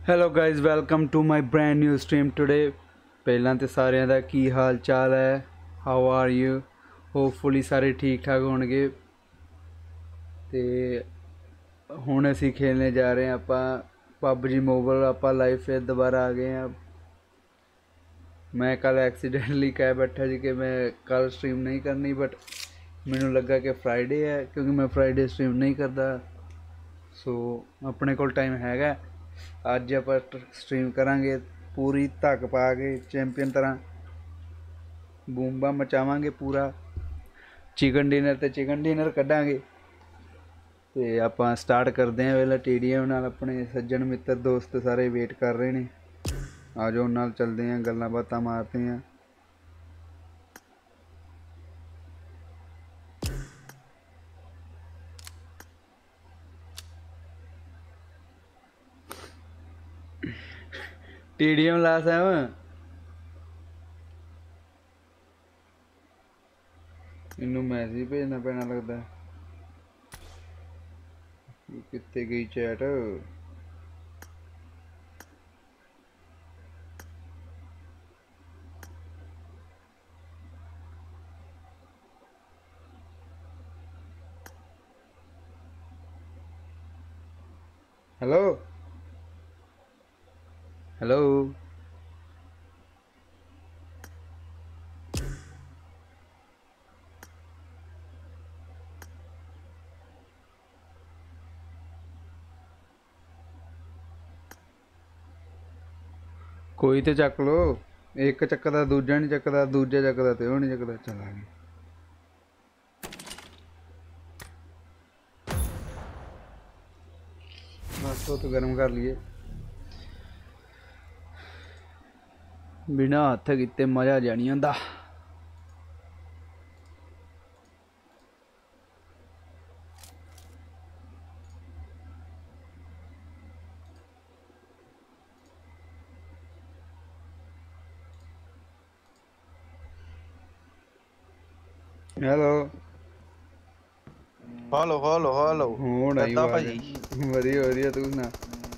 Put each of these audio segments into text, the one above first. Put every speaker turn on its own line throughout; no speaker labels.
Hello guys welcome to my brand new stream today. पहला तो सारे का की हाल चाल है, हाउ आर यू। होपफुली सारे ठीक ठाक होंगे। तो हुण असी खेलने जा रहे हैं आप पबजी मोबाइल। आप लाइव फिर दोबारा आ गए हैं। मैं कल एक्सीडेंटली कह बैठा जी कि मैं कल स्ट्रीम नहीं करनी, बट मैनू लगा कि फ्राइडे है, क्योंकि मैं फ्राइडे स्ट्रीम नहीं करता। सो अपने को टाइम हैगा, अज आप स्ट्रीम करांगे पूरी धक पा के चैंपियन तरह बूंबा मचावांगे पूरा। चिकन डिनर कढ़ांगे तो आप स्टार्ट करते हैं। वेला टीडीएम नाल अपने सज्जन मित्र दोस्त सारे वेट कर रहे हैं। आ जाओ नाल चलते हैं, गल्लां बातां मारते हैं। टीडीएम ला साहब इनू मैसेज भेजना पैना लगता है। कितने गई चैट। हेलो हेलो कोई तो चक लो। एक चकदा दूजा नहीं चकदा, दूजा चकदा तो वो नहीं चकदा। चल आ गए। बस तो गर्म कर लिए, बिना हथ किते मजा जा नहीं आंदा। हेलो
हेलो हेलो हेलो
ਹੁਣ ਆਈ
ਕਿੱਦਾਂ
ਆਵਾਜ਼।
ਭਾਜੀ?
ਵਧੀਆ ਵਧੀਆ, ਤੂੰ ਸੁਣਾ।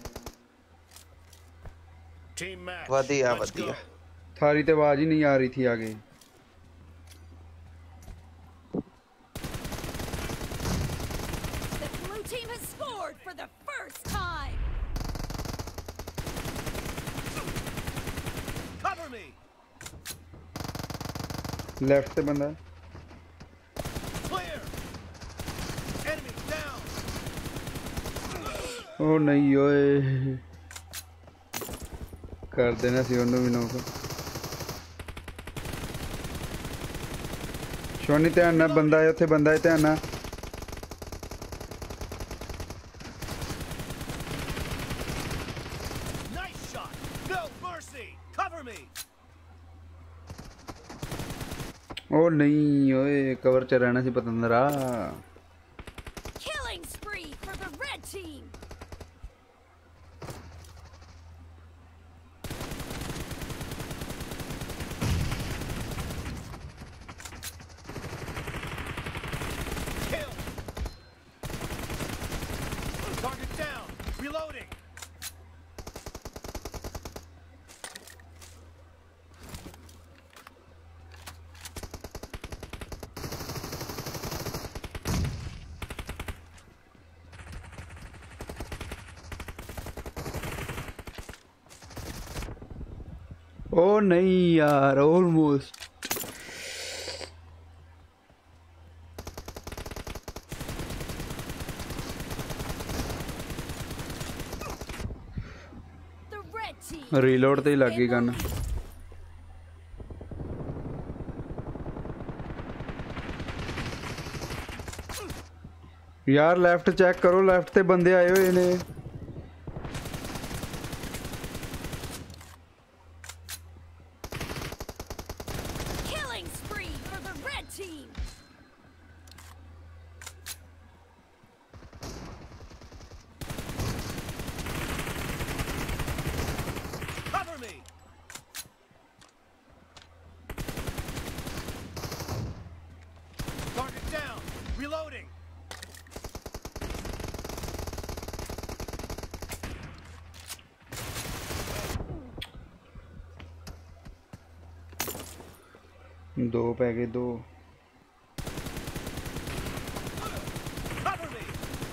ਵਧੀਆ ਵਧੀਆ।
थारी तो आवाज ही नहीं आ रही थी आगे।
The blue team has scored for the first time.
Cover me.
Left से बंदा।
Clear. Enemy down.
ओ नहीं ओए, कर देना सी ਉਹਨੂੰ ਵੀ ਨੋਕ। ਸ਼ੋਨੀ ਧਿਆਨ ਨਾਲ, ਬੰਦਾ ਹੈ ਉੱਥੇ, ਬੰਦਾ ਹੈ, ਧਿਆਨ ਨਾਲ।
Nice shot. No mercy. Cover me.
ਉਹ ਨਹੀਂ ਓਏ, ਕਵਰ ਚ ਰਹਿਣਾ ਸੀ ਪਤੰਦਰਾ।
Killing spree for the red team.
Kill. Target down. Reloading.
ओ नहीं यार, almost.
The red team.
Reload ਤੇ ਹੀ ਲੱਗ ਗਈ
in the
ਗਨ।
lead.
यार लेफ्ट चेक करो, लेफ्ट ते बंदे आए हुए ने।
Killing spree for the red team.
Cover me. Target down. Reloading.
दो पै गए दो।
Cover me.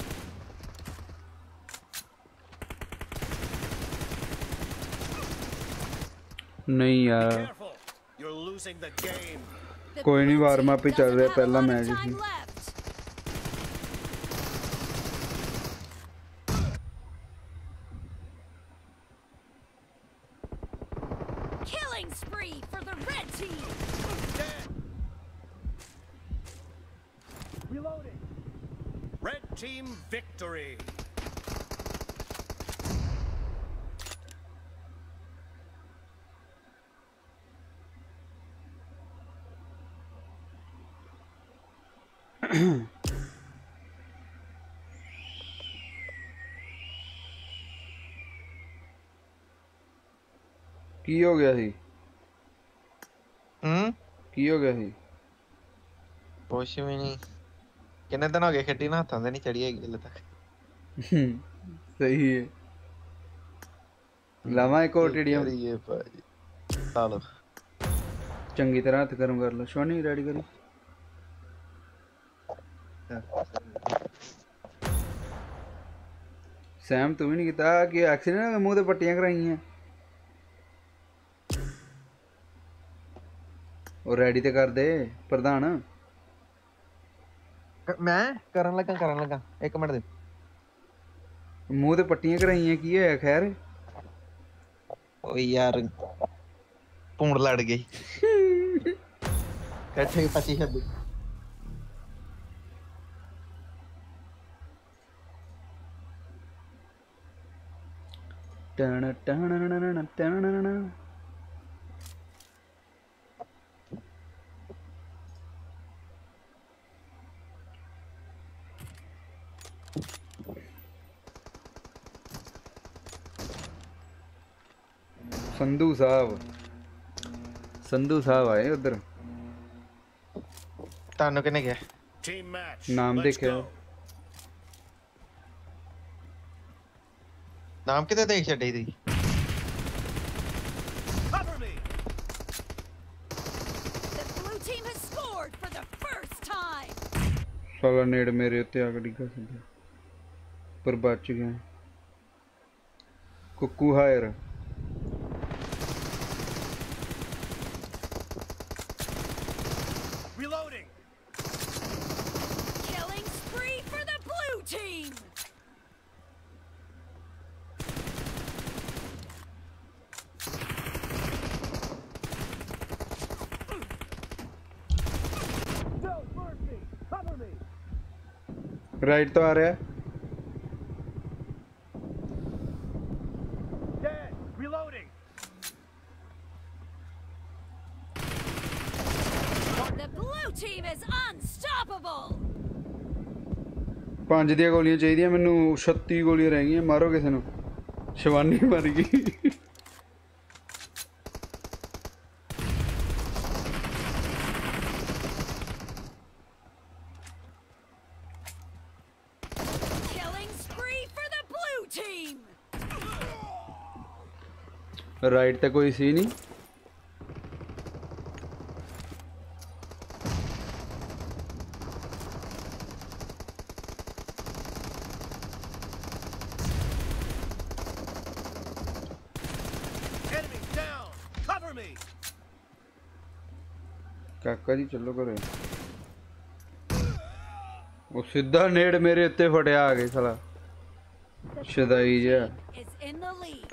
नहीं यार
Careful. You're losing the game.
The
कोई नहीं,
blue
वार्म अप
team
ही चल
doesn't
रहा है,
have a
पहला
lot of
मैच
time
ही।
left. Killing spree for the red team.
Dead. Reloading. Red team victory.
की हो गया सी? की हो गया सी?
कुछ भी नहीं। कितने दिन हो गए खट्टी ना हाथों से नहीं चढ़ी हैगी हले तक।
सही है। लावा एक और टेडियम
करिए भाई। चलो
चंगी तरह हथ गर्म कर लो। शोनी रेडी करी। सैम तू भी नहीं किता कि एक्सीडेंट मुंह ते पट्टियां कराई हैं? और रेडी ते कर दे प्रधान।
मैं करन लगा एक मिनट दे।
मुंह ते पट्टियां कराई हैं, की है खैर?
ओ यार पूंड लड़ गई। कैसे 25
टन टन टन। संधू साहब आए उधर।
तानो किने गया?
Team match.
नाम
Let's
देखियो।
go.
नाम किते देख छड़ी थी?
Cover me.
The blue team has scored for the first time.
साला नेड़ मेरे उत्ते आके डिगा सीधा, पर बच गया। कुक्कू हायर।
Reloading.
Killing spree for the blue team.
No mercy. Cover me.
Right तो आ रहा है।
Dead. Reloading.
The blue team is unstoppable.
5 ਦੀਆਂ ਗੋਲੀਆਂ ਚਾਹੀਦੀਆਂ ਮੈਨੂੰ, 36 ਗੋਲੀਆਂ ਰਹਿ ਗਈਆਂ। ਮਾਰੋ ਕਿਸੇ ਨੂੰ। ਸ਼ਿਵਾਨੀ ਮਰ ਗਈ।
Killing spree for the blue team.
Right ਤੇ ਕੋਈ ਸੀ ਨਹੀਂ।
Enemy down. Cover me.
ਕਾਕਾ ਜੀ ਚੱਲੋ ਘਰੇ। ਉਹ ਸਿੱਧਾ ਨੇੜ ਮੇਰੇ ਉੱਤੇ ਫਟਿਆ ਆ ਗਏ ਸਾਲਾ ਸ਼ਦਾਈ ਜਿਹਾ।
Is in the lead.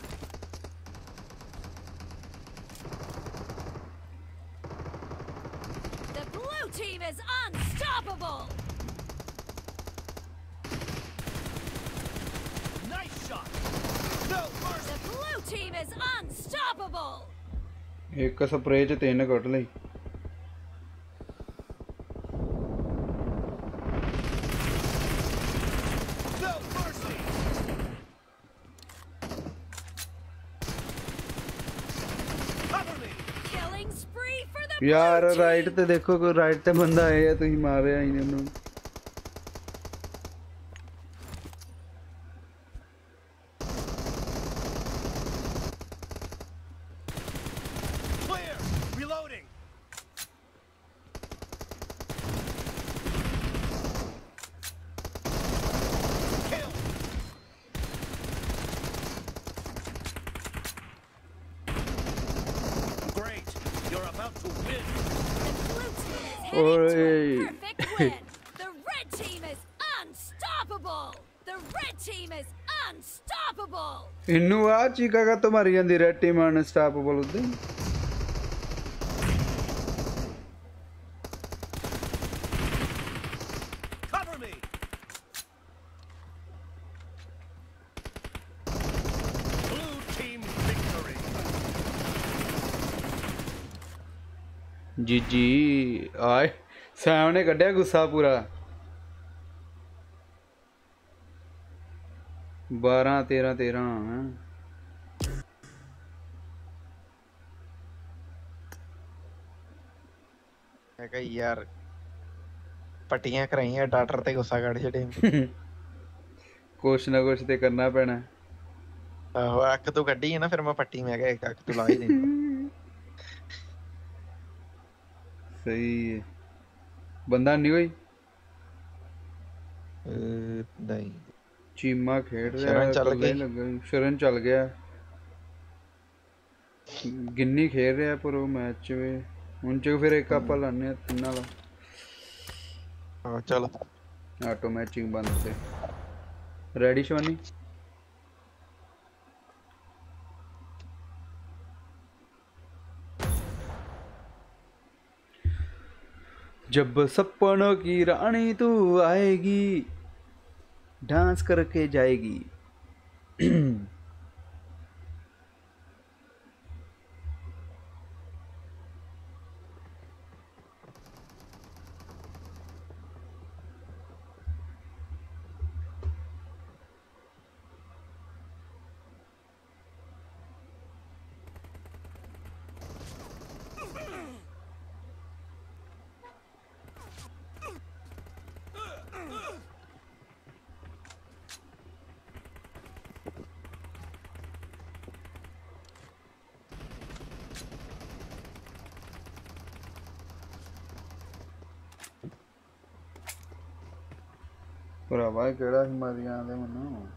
The blue team is unstoppable.
Nice shot. No mercy.
The blue team is unstoppable.
ਇੱਕ ਸਪਰੇਅ ਚ 3 ਕੱਢ ਲਈ।
No mercy. Cover me.
Killing spree for the
ਯਾਰ
blue team.
ਰਾਈਟ ਤੇ ਦੇਖੋ, ਕੋਈ ਰਾਈਟ ਤੇ ਬੰਦਾ ਆਇਆ, ਤੁਸੀਂ ਮਾਰਿਆ ਹੀ ਇਹਨੂੰ।
Clear. Reloading. to win.
The blue team is heading to
Oi.
a perfect win. The red team is unstoppable. The red team is unstoppable.
ਇਹਨੂੰ ਆ ਚੀਕਾ ਕਾ ਤੋਂ ਮਾਰੀ ਜਾਂਦੀ ਰੈਡ ਟੀਮ ਅਨਸਟਾਪੇਬਲ ਉਦੋਂ
Cover me. Blue team victory.
ਜੀ ਆਏ ਸੈਮ ਨੇ ਕੱਢਿਆ ਗੁੱਸਾ ਪੂਰਾ 12 13 13
ਮੈਂ ਕਿਹਾ ਯਾਰ ਪੱਟੀਆਂ ਕਰਾਈਆਂ ਡਾਕਟਰ ਤੇ ਗੁੱਸਾ ਕੱਢ ਛੜੇ
ਕੁਛ ਨਾ ਕੁਛ ਤੇ ਕਰਨਾ ਪੈਣਾ
ਆਹੋ ਅੱਖ ਤੋਂ ਕੱਢੀ ਹੈ ਨਾ ਫਿਰ ਮੈਂ ਪੱਟੀ ਮੈਂ ਕਿਹਾ ਇੱਕ ਅੱਖ ਤੋਂ ਲਾ ਹੀ ਦੇ
ਸਹੀ ਹੈ ਬੰਦਾ ਨਹੀਂ ਹੋਈ
ਨਹੀਂ
ਚੀਮਾ ਖੇਡ ਰਿਹਾ
ਸ਼ਰਨ ਚੱਲ
ਇਕੱਲਾ ਹੀ
ਗਈ।
ਲੱਗਾ ਸੀ। ਸ਼ਰਨ ਚੱਲ ਗਿਆ ਗਿੰਨੀ ਖੇਡ ਰਿਹਾ ਪਰ ਉਹ ਮੈਚ ਚ ਵੀ ਹੁਣ ਚ ਫਿਰ ਇੱਕ ਆਪਾਂ ਲਾਣੇ ਤਿੰਨਾਂ ਵਾਲਾ
ਹਾਂ ਚਲ
ਆਟੋ ਮੈਚਿੰਗ ਬੰਦ ਤੇ ਰੈਡੀ ਸ਼ਵਾਨੀ जब सपनों की रानी तू आएगी डांस करके जाएगी ਭਰਾਵਾ ਕਿਹੜਾ ਹਿਮਾਲੀਆਂ ਦੇ ਮੈਨੂੰ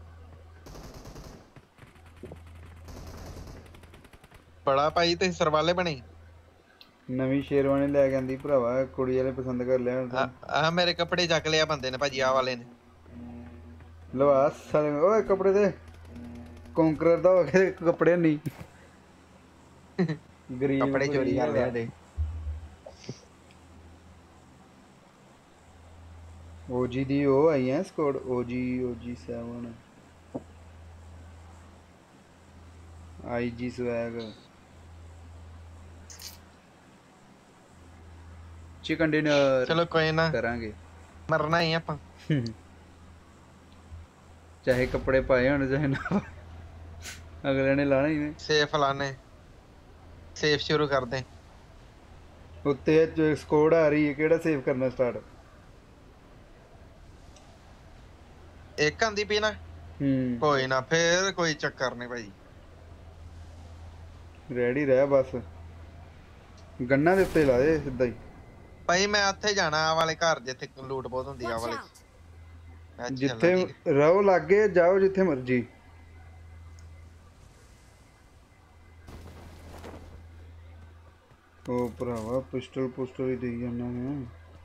ਬੜਾ ਭਾਈ ਤੇ ਸਰਵਾਲੇ ਬਣੇ
ਨਵੀਂ ਸ਼ੇਰਵਾਨੀ ਲੈ ਕੇ ਆਂਦੀ ਭਰਾਵਾ ਕੁੜੀ ਵਾਲੇ ਪਸੰਦ ਕਰ ਲਿਆ ਹੁਣ ਤਾਂ।
ਆ ਮੇਰੇ ਕੱਪੜੇ ਚੱਕ ਲਿਆ ਬੰਦੇ ਨੇ ਭਾਜੀ ਆ ਵਾਲੇ ਨੇ
ਲਵਾ ਸਾਲੇ ਓਏ ਕੱਪੜੇ ਦੇ ਕੌਂਕਰਰ ਦਾ ਹੋ ਗਿਆ ਕੱਪੜੇ ਨਹੀਂ ਗਰੀਬ
ਕੱਪੜੇ ਚੋਰੀ ਕਰ ਲਿਆ ਦੇ
ਓਜੀ ਦੀ ਉਹ ਆਈ ਹੈ squad OG 7 IG swag chicken dinner
ਚਲੋ ਕੋਈ ਨਾ
ਕਰਾਂਗੇ
ਮਰਨਾ ਹੀ ਆਪਾਂ
ਚਾਹੇ ਕੱਪੜੇ ਪਾਏ ਹੋਣ ਚਾਹੇ ਨਾ ਅਗਲੇ ਨੇ ਲਾਣਾ ਹੀ ਨੇ
ਸੇਫ ਲਾਣੇ ਸੇਫ ਸ਼ੁਰੂ ਕਰਦੇ
ਉੱਤੇ ਸਕੋਡ ਆ ਰਹੀ ਹੈ ਕਿਹੜਾ ਸੇਵ ਕਰਨਾ ਸਟਾਰਟ
ਇੱਕ ਆਂਦੀ ਪਈ ਨਾ ਕੋਈ ਨਾ ਫੇਰ ਕੋਈ ਚੱਕਰ ਨਹੀਂ ਭਾਈ
ਰੈਡੀ ਰਹਿ ਬਸ ਗੰਨਾ ਦੇ ਉੱਤੇ ਲਾ ਦੇ ਸਿੱਧਾ ਹੀ
ਭਾਈ ਮੈਂ ਉੱਥੇ ਜਾਣਾ ਆ ਵਾਲੇ ਘਰ ਜਿੱਥੇ ਲੂਟ ਬਹੁਤ ਹੁੰਦੀ ਆ
Watch
ਵਾਲੇ
out.
ਮੈਂ
ਜਿੱਥੇ
ਚੱਲਣਾ ਜੀ।
ਰਹੋ ਲਾਗੇ ਜਾਓ ਜਿੱਥੇ ਮਰਜੀ ਉਹ ਭਰਾਵਾ ਪਿਸਟਲ ਹੀ ਦੇਈ ਜਾਂਦਾ ਮੈਂ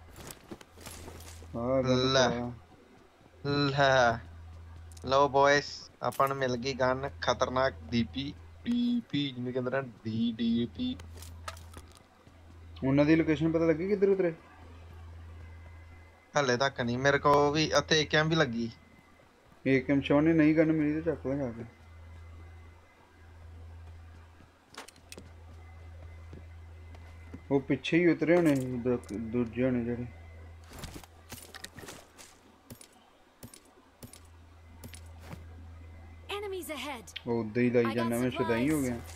ਲੈ। ਲੈ ਲੋ ਬॉयਜ਼ ਆਪਾਂ ਨੂੰ ਮਿਲ ਗਈ ਗਨ ਖਤਰਨਾਕ ਡੀਪੀ ਜਿਹਨੂੰ ਕਹਿੰਦੇ ਨੇ ਡੀਪੀ
ਉਹਨਾਂ ਦੀ ਲੋਕੇਸ਼ਨ ਪਤਾ ਲੱਗੀ ਕਿੱਧਰ ਉਤਰੇ
ਹਲੇ ਤੱਕ ਨਹੀਂ ਮੇਰੇ ਕੋ ਵੀ ਇੱਥੇ ਕੈਮ ਵੀ ਲੱਗੀ
ਏਕਮ ਸ਼ੋ ਨੇ ਨਹੀਂ ਗਨ ਮਿਲੀ ਤੇ ਚੱਕ ਲਗਾ ਕੇ ਉਹ ਪਿੱਛੇ ਹੀ ਉਤਰੇ ਹੋਣੇ ਦੂਜੇ ਹੋਣੇ ਜਿਹੜੇ
Enemies ahead.
ਉਹ ਉਦਾਂ ਹੀ ਲਾਈ ਜਾਂਦਾ ਮੈਂ ਸ਼ੁਦਾਈ ਹੋ ਗਿਆ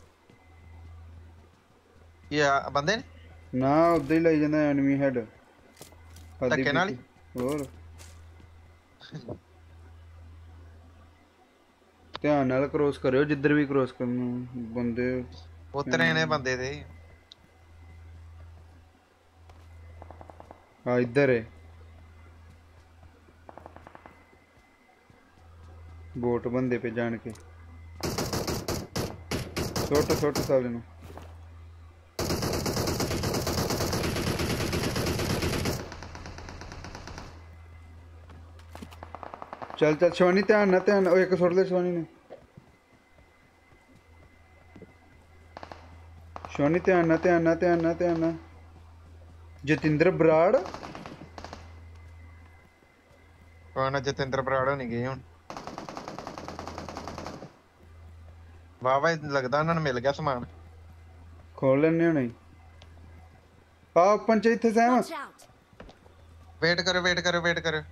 ਇਹ ਬੰਦੇ ਨੇ
ਨਾ ਉਦਾਂ ਹੀ ਲਾਈ ਜਾਂਦਾ ਐਨਮੀ ਹੈਡ
ਧੱਕੇ ਨਾਲ ਹੀ?
ਹੋਰ ਧਿਆਨ ਨਾਲ ਕ੍ਰੋਸ ਕਰਿਓ ਜਿੱਧਰ ਵੀ ਕ੍ਰੋਸ ਕਰਨ ਬੰਦੇ
ਉਤਰੇ ਨੇ ਬੰਦੇ ਦੇ
ਆ ਇੱਧਰ ਹੈ ਬੋਟ ਬੰਦੇ ਪੇ ਜਾਣ ਕੇ ਸੁੱਟ ਸਾਲੇ ਨੂੰ चल चल शिवानी ध्यान ओ एक सुट ले शिवानी ने शिवानी ध्यान जतिंद्र बराड़
कौन है जतिंद्र बराड़ नहीं गए हुन वाह भाई लगदा उन्होंने मिल गया सामान
खोल लेने होने आ ओपन च इत्थे सैम
Watch out!
वेट करो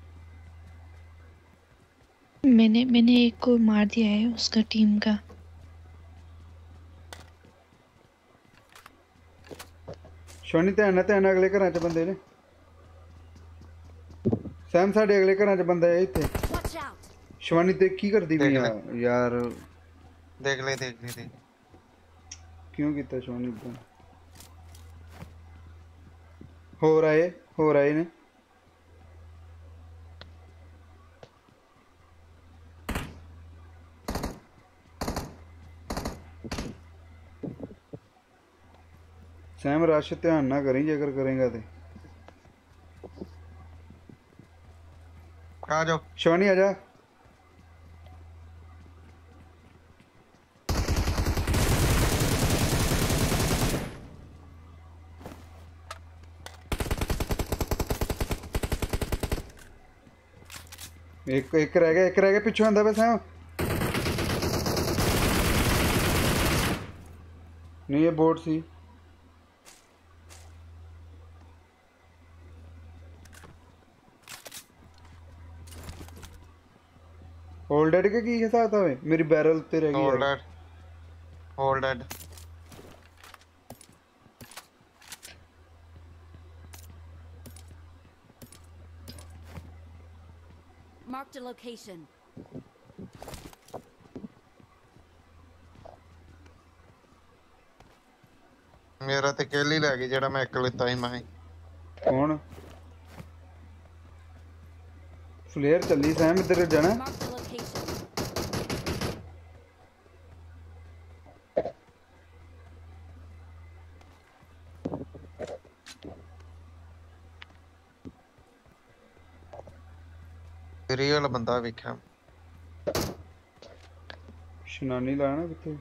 मैंने एक को मार दिया है उसका टीम का।
शिवानी ध्यान अगले घर च बंदे ने सैम साढ़े अगले घर च बंदा है इत्थे
Watch out!
शिवानी देख की करदी पई
देख
आ यार
देख ले
क्यों कितना शिवानी इतना हो रहा है ने सैम रश ध्यान ना करी जेकर करेगा तो
आ जाओ
शिवानी आजा एक रह गया पिछू आंदा पे सैम नहीं ये बोट सी होल्डेड के की हिसाब था मेरी बैरल ते रह गई
होल्डेड
Marked a location.
मेरा ते किल ही लै गई जेड़ा मैं एक लेता ही मैं
कौन फ्लेयर चली सैम इधर जाना
Marked a location.
रियल बंदा वेख्या
शनानी लाना किथे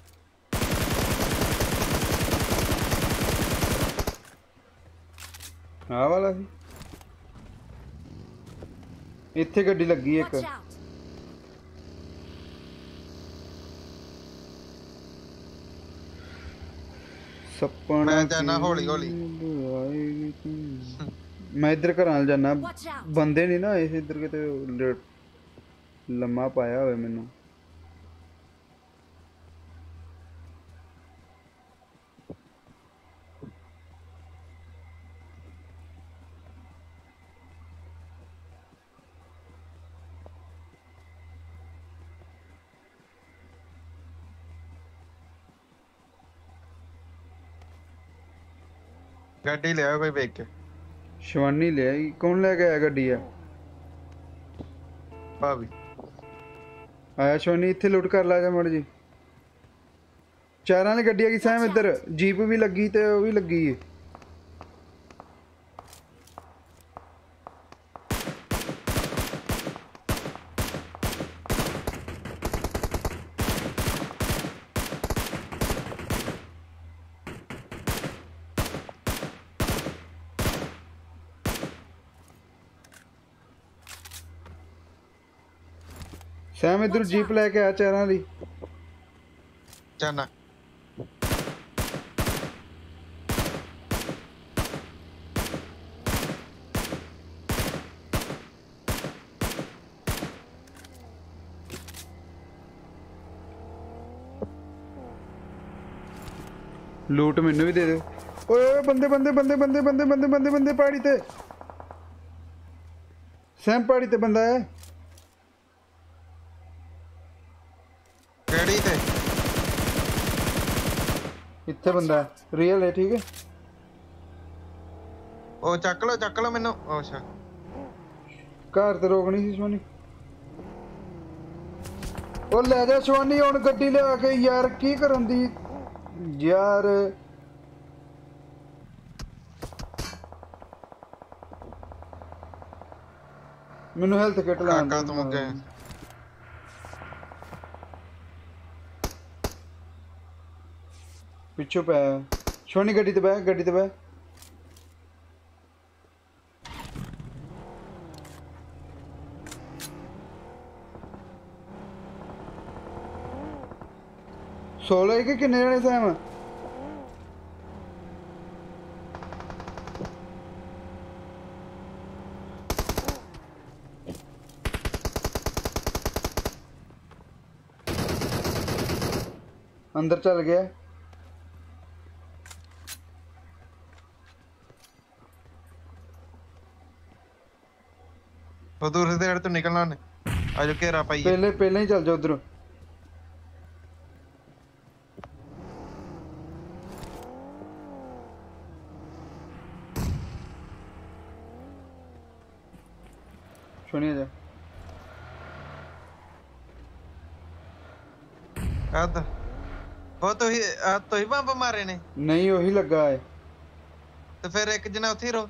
आ वाला सी इत्थे गड्डी लगी एक
Watch out!
सपना
मैं जाना हौली हौली
मैं इधर घर जाना
Watch out!
बंदे नहीं ना इस इधर के लम्मा पाया हुआ मैनू
गड्डी ले आओ कोई वेख के
शिवानी ले आई कौन लेके आया गड्डी है
भाभी
आया शिवानी इत्थे लुट कर ला जा मड़ जी चारां ने गड्डी की सैम इधर जीप भी लगी ते वो भी लगी है सैम इधर जीप लेके आ चारां दी
जाना
लूट मैनू भी दे दो ओए बंदे बंदे बंदे बंदे बंदे बंदे बंदे बंदे पहाड़ी ते सैम पहाड़ी ते बंदा है
केड़ी ते
इत्थे बंदा है रियल है ठीक है
ओ चक लो मैनू अच्छा
घर ते रोकनी सी शिवानी ओ ले जा शिवानी हुण गड्डी ले आके यार की करन दी यार ਮੈਨੂੰ ਹੈਲਥ ਕਿਟ ਲਾਣ
ਕਾਕਾ ਤੂੰ ਅੱਗੇ
ਪਿੱਛੋਂ ਪੈ ਸ਼ੋਨੀ ਗੱਡੀ ਤੇ ਬਹਿ ਸੋਲੋ ਕਿ ਕਿੰਨੇ ਜਣੇ ਸੈਮ अंदर चल गया
वो दूसरे साइड तो निकलना ने आज घेरा पाइए
पहले ही चल जाओ उधर सुनिए जा
आद वो तो ही बम मारे ने
नहीं वही लगा है
तो फिर एक जना उथे ही रहो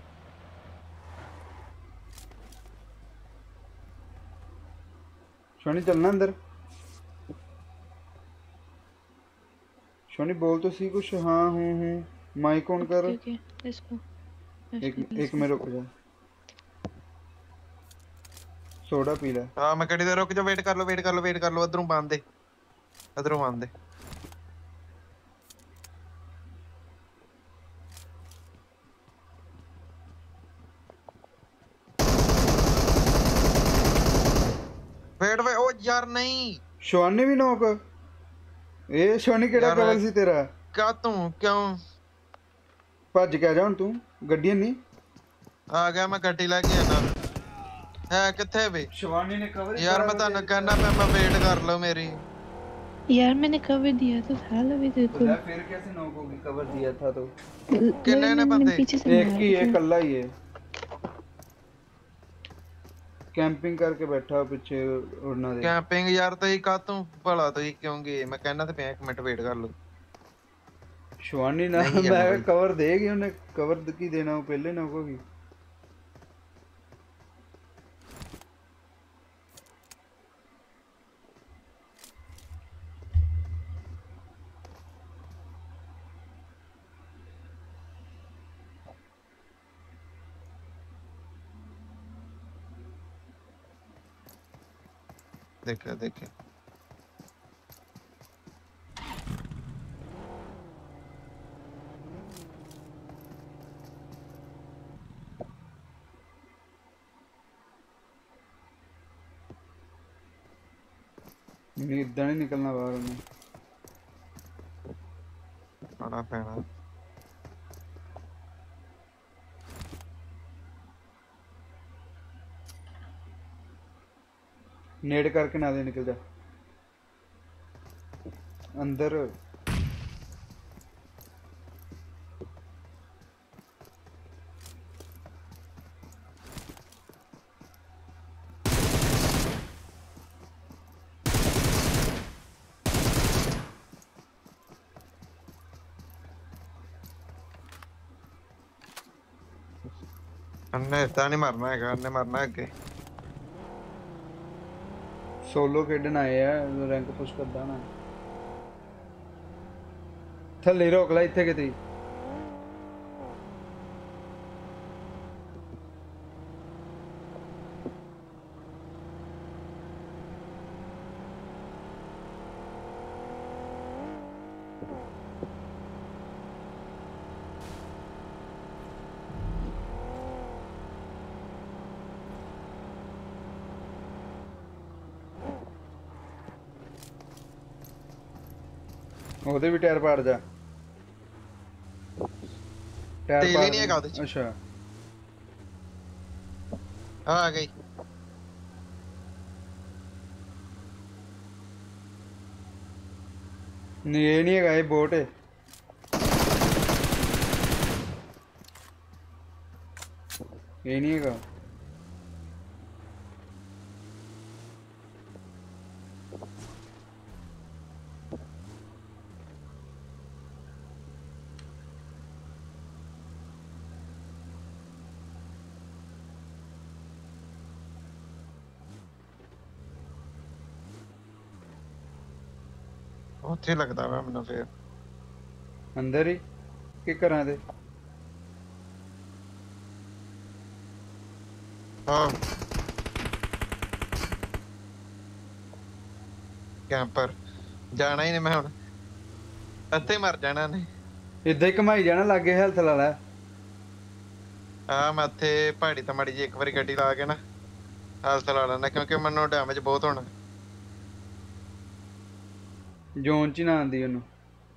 शोनी चलना अंदर शोनी बोल तो सी कुछ हाँ हूँ माइक ऑन कर
ओके लेट्स गो
एक में रुक जा सोडा पी ले
हाँ मैं कड़ी देर रुक जा वेट कर लो उधरों बांध दे वेट वे ओ यार नहीं
शोनी भी नोक ए शोनी केड़ा
यार,
कवर सी तेरा
क्या तू क्यों
भज के आ जा हुन तू गड्डी नहीं
आ गया मैं गड्डी लेके आना है किथे वे
शिवानी ने कवर
यार मैं तानु कहना मैं वेट कर लो मेरी
यार मैंने कवर दिया तो था लवी तेरे को
फिर कैसे नोक होगी कवर दिया था तो
कितने ने बंदे
पीछे से
एक ही है कल्ला ही है कैंपिंग करके बैठा पीछे उड़ना दे
कैंपिंग यार तो ही का तू भला तो ही क्यों गए मैं कहना तो पे एक मिनट वेट कर लो
शिवानी ना
नहीं है
मैं
भाई।
कवर देगी उन्हें कवर की देना वो पहले नोक होगी
देखे
इधर नहीं निकलना बाहर में
आना पैना
नेड़ करके ना दे निकल जा अंदर
अन्ने इतना नहीं मरना है अन्ने मरना है आगे
सोलो खेडन आए हैं रैंक पुश करदा ना थल्ले रोक ला इत्थे किते ਉਹਦੇ ਵੀ ਟਾਇਰ ਪਾੜ ਜਾ
तेल ही नहीं है ਉਹਦੇ ਚ
अच्छा
आ गई
नहीं ये नहीं है ये बोट है ये नहीं है
ਉੱਥੇ ਲੱਗਦਾ ਵਾ ਮੈਨੂੰ ਫੇਰ
ਅੰਦਰ ਹੀ ਕਿ ਘਰਾਂ ਦੇ?
ਹਾਂ ਕੈਂਪਰ ਜਾਣਾ ਹੀ ਨਹੀਂ ਮੈਂ ਹੁਣ ਅੱਧੇ ਮਰ ਜਾਣਾ ਨੇ
ਇਦਾਂ ਹੀ ਘਮਾਈ ਜਾਣਾ, ਲਾਗੇ ਹੈਲਥ ਲਾ ਲੈ।
ਆ ਮੈਂ ਇੱਥੇ ਪਹਾੜੀ ਤੇ ਮਾੜੀ ਜੀ ਇੱਕ ਵਾਰੀ ਗੱਡੀ ਲਾ ਕੇ ਨਾ ਹਾਲਤ ਲਾ ਲੈਣਾ ਕਿਉਂਕਿ ਮੈਨੂੰ ਡੈਮੇਜ ਬਹੁਤ ਹੋਣਾ।
ਜ਼ੋਨ ਚ ਹੀ ਨਾ ਆਉਂਦੀ ਉਹਨੂੰ।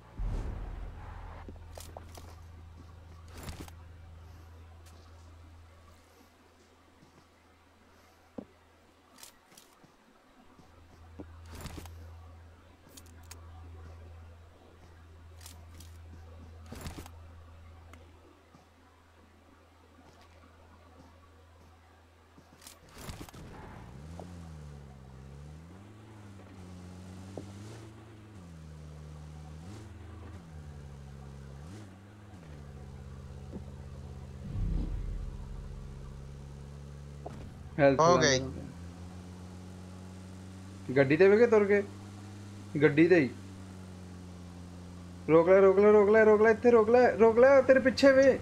ਹੈਲਥ
ਹੋ ਗਈ।
ਗੱਡੀ ਤੇ ਵੇਗੇ ਤੁਰ ਕੇ? ਗੱਡੀ ਤੇ ਹੀ ਰੋਕ ਲੈ ਰੋਕ ਲੈ ਰੋਕ ਲੈ ਰੋਕ ਲੈ, ਇੱਥੇ ਰੋਕ ਲੈ ਰੋਕ ਲੈ, ਤੇਰੇ ਪਿੱਛੇ ਵੇ।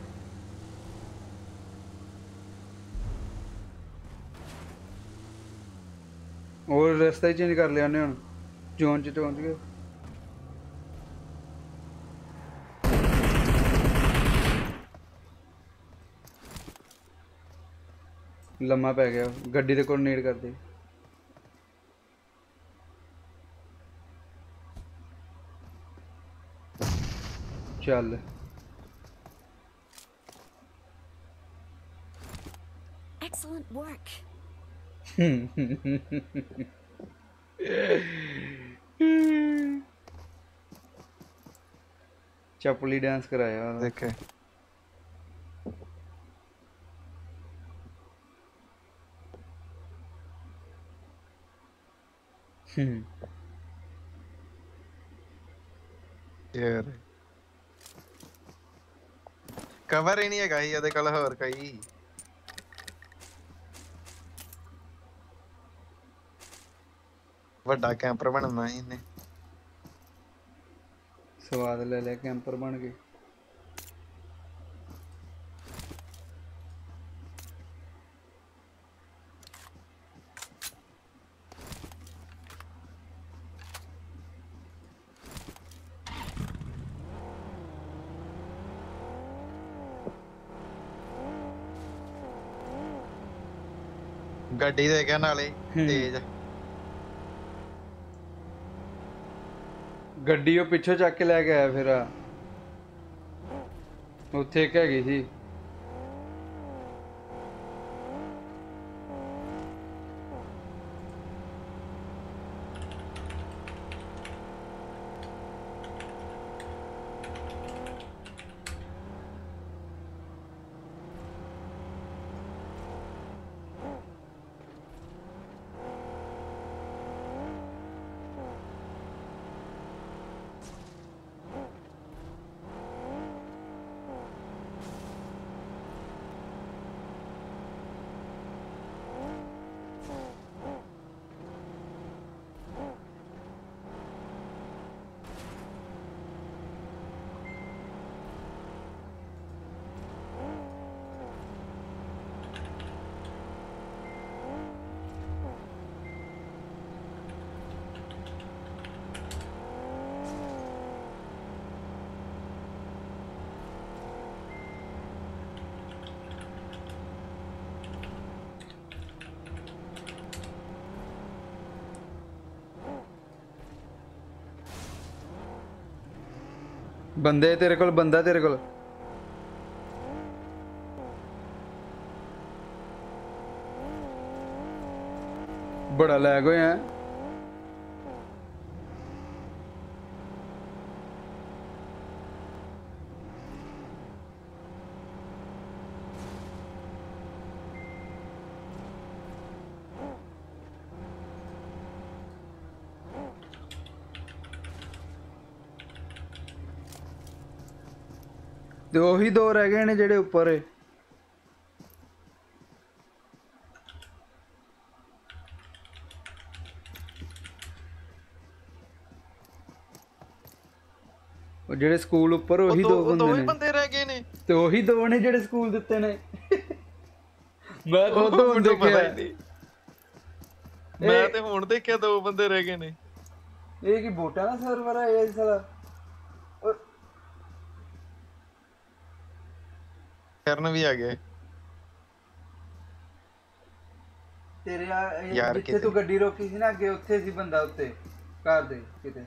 ਹੋਰ ਰਸਤਾ ਹੀ ਚੇਂਜ ਕਰ ਲਿਆ ਉਹਨੇ ਹੁਣ, ਜ਼ੋਨ ਚ ਪਹੁੰਚ ਗਏ। ਲੰਮਾ ਪੈ ਗਿਆ, ਗੱਡੀ ਦੇ ਕੋਲ ਨੀਡ ਕਰਦੇ। ਚੱਲ
Excellent work.
ਚਪਲੀ ਡਾਂਸ ਕਰਾਇਆ ਉਹਦਾ।
ਦੇਖੇ ਯਾਰ ਕਵਰ ਹੀ ਨਹੀਂ ਹੈਗਾ ਸੀ ਉਹਦੇ ਕੋਲ ਹੋਰ ਕੋਈ। ਵੱਡਾ ਕੈਂਪਰ ਬਣਨਾ ਸੀ ਇਹਨੇ।
ਸਵਾਦ ਲੈ ਲਿਆ, ਕੈਂਪਰ ਬਣ ਗਏ।
ਗੱਡੀ ਦੇ ਗਿਆ ਨਾਲੇ ਤੇਜ਼।
ਗੱਡੀ ਉਹ ਪਿੱਛੋਂ ਚੱਕ ਕੇ ਲੈ ਕੇ ਆਇਆ ਫਿਰ ਉੱਥੇ ਇੱਕ ਹੈਗੀ ਸੀ। ਬੰਦੇ ਤੇਰੇ ਕੋਲ, ਬੰਦਾ ਤੇਰੇ ਕੋਲ। ਬੜਾ ਲੈਗ ਹੋਇਆ। ਤੇ ਉਹੀ ਦੋ ਰਹਿ ਗਏ ਨੇ ਜਿਹੜੇ ਉੱਪਰ ਏ। ਉਹ ਜਿਹੜੇ ਸਕੂਲ ਉੱਪਰ
ਉਹ
ਉਹੀ
ਦੋ
ਦੋ
ਉਹ
ਬੰਦੇ
ਦੋਵੇਂ
ਨੇ
ਬੰਦੇ ਰਹਿ ਗਏ ਨੇ।
ਤੇ ਉਹੀ ਦੋ ਨੇ ਜਿਹੜੇ ਸਕੂਲ ਦਿੱਤੇ ਨੇ। ਮੈਂ ਤਾਂ ਉਦੋਂ ਹੁਣ
ਮੈਨੂੰ ਪਤਾ
ਦੇਖਿਆ।
ਹੀ ਨਹੀਂ। ਮੈਂ ਤੇ ਹੁਣ ਦੇਖਿਆ 2 ਬੰਦੇ ਰਹਿ ਗਏ ਨੇ।
ਇਹ ਕੀ ਵੋਟਾਂ ਦਾ ਸਰਵਰ ਹੈ ਇਹ ਸਾਲਾ?
ਕਰਨ ਵੀ ਆ ਗਏ
ਤੇਰੇ
ਯਾਰ
ਜਿੱਥੇ
ਕਿਤੇ।
ਤੂੰ ਗੱਡੀ ਰੋਕੀ ਸੀ ਨਾ ਅੱਗੇ, ਉੱਥੇ ਸੀ ਬੰਦਾ ਉੱਤੇ ਘਰ ਦੇ ਕਿਤੇ।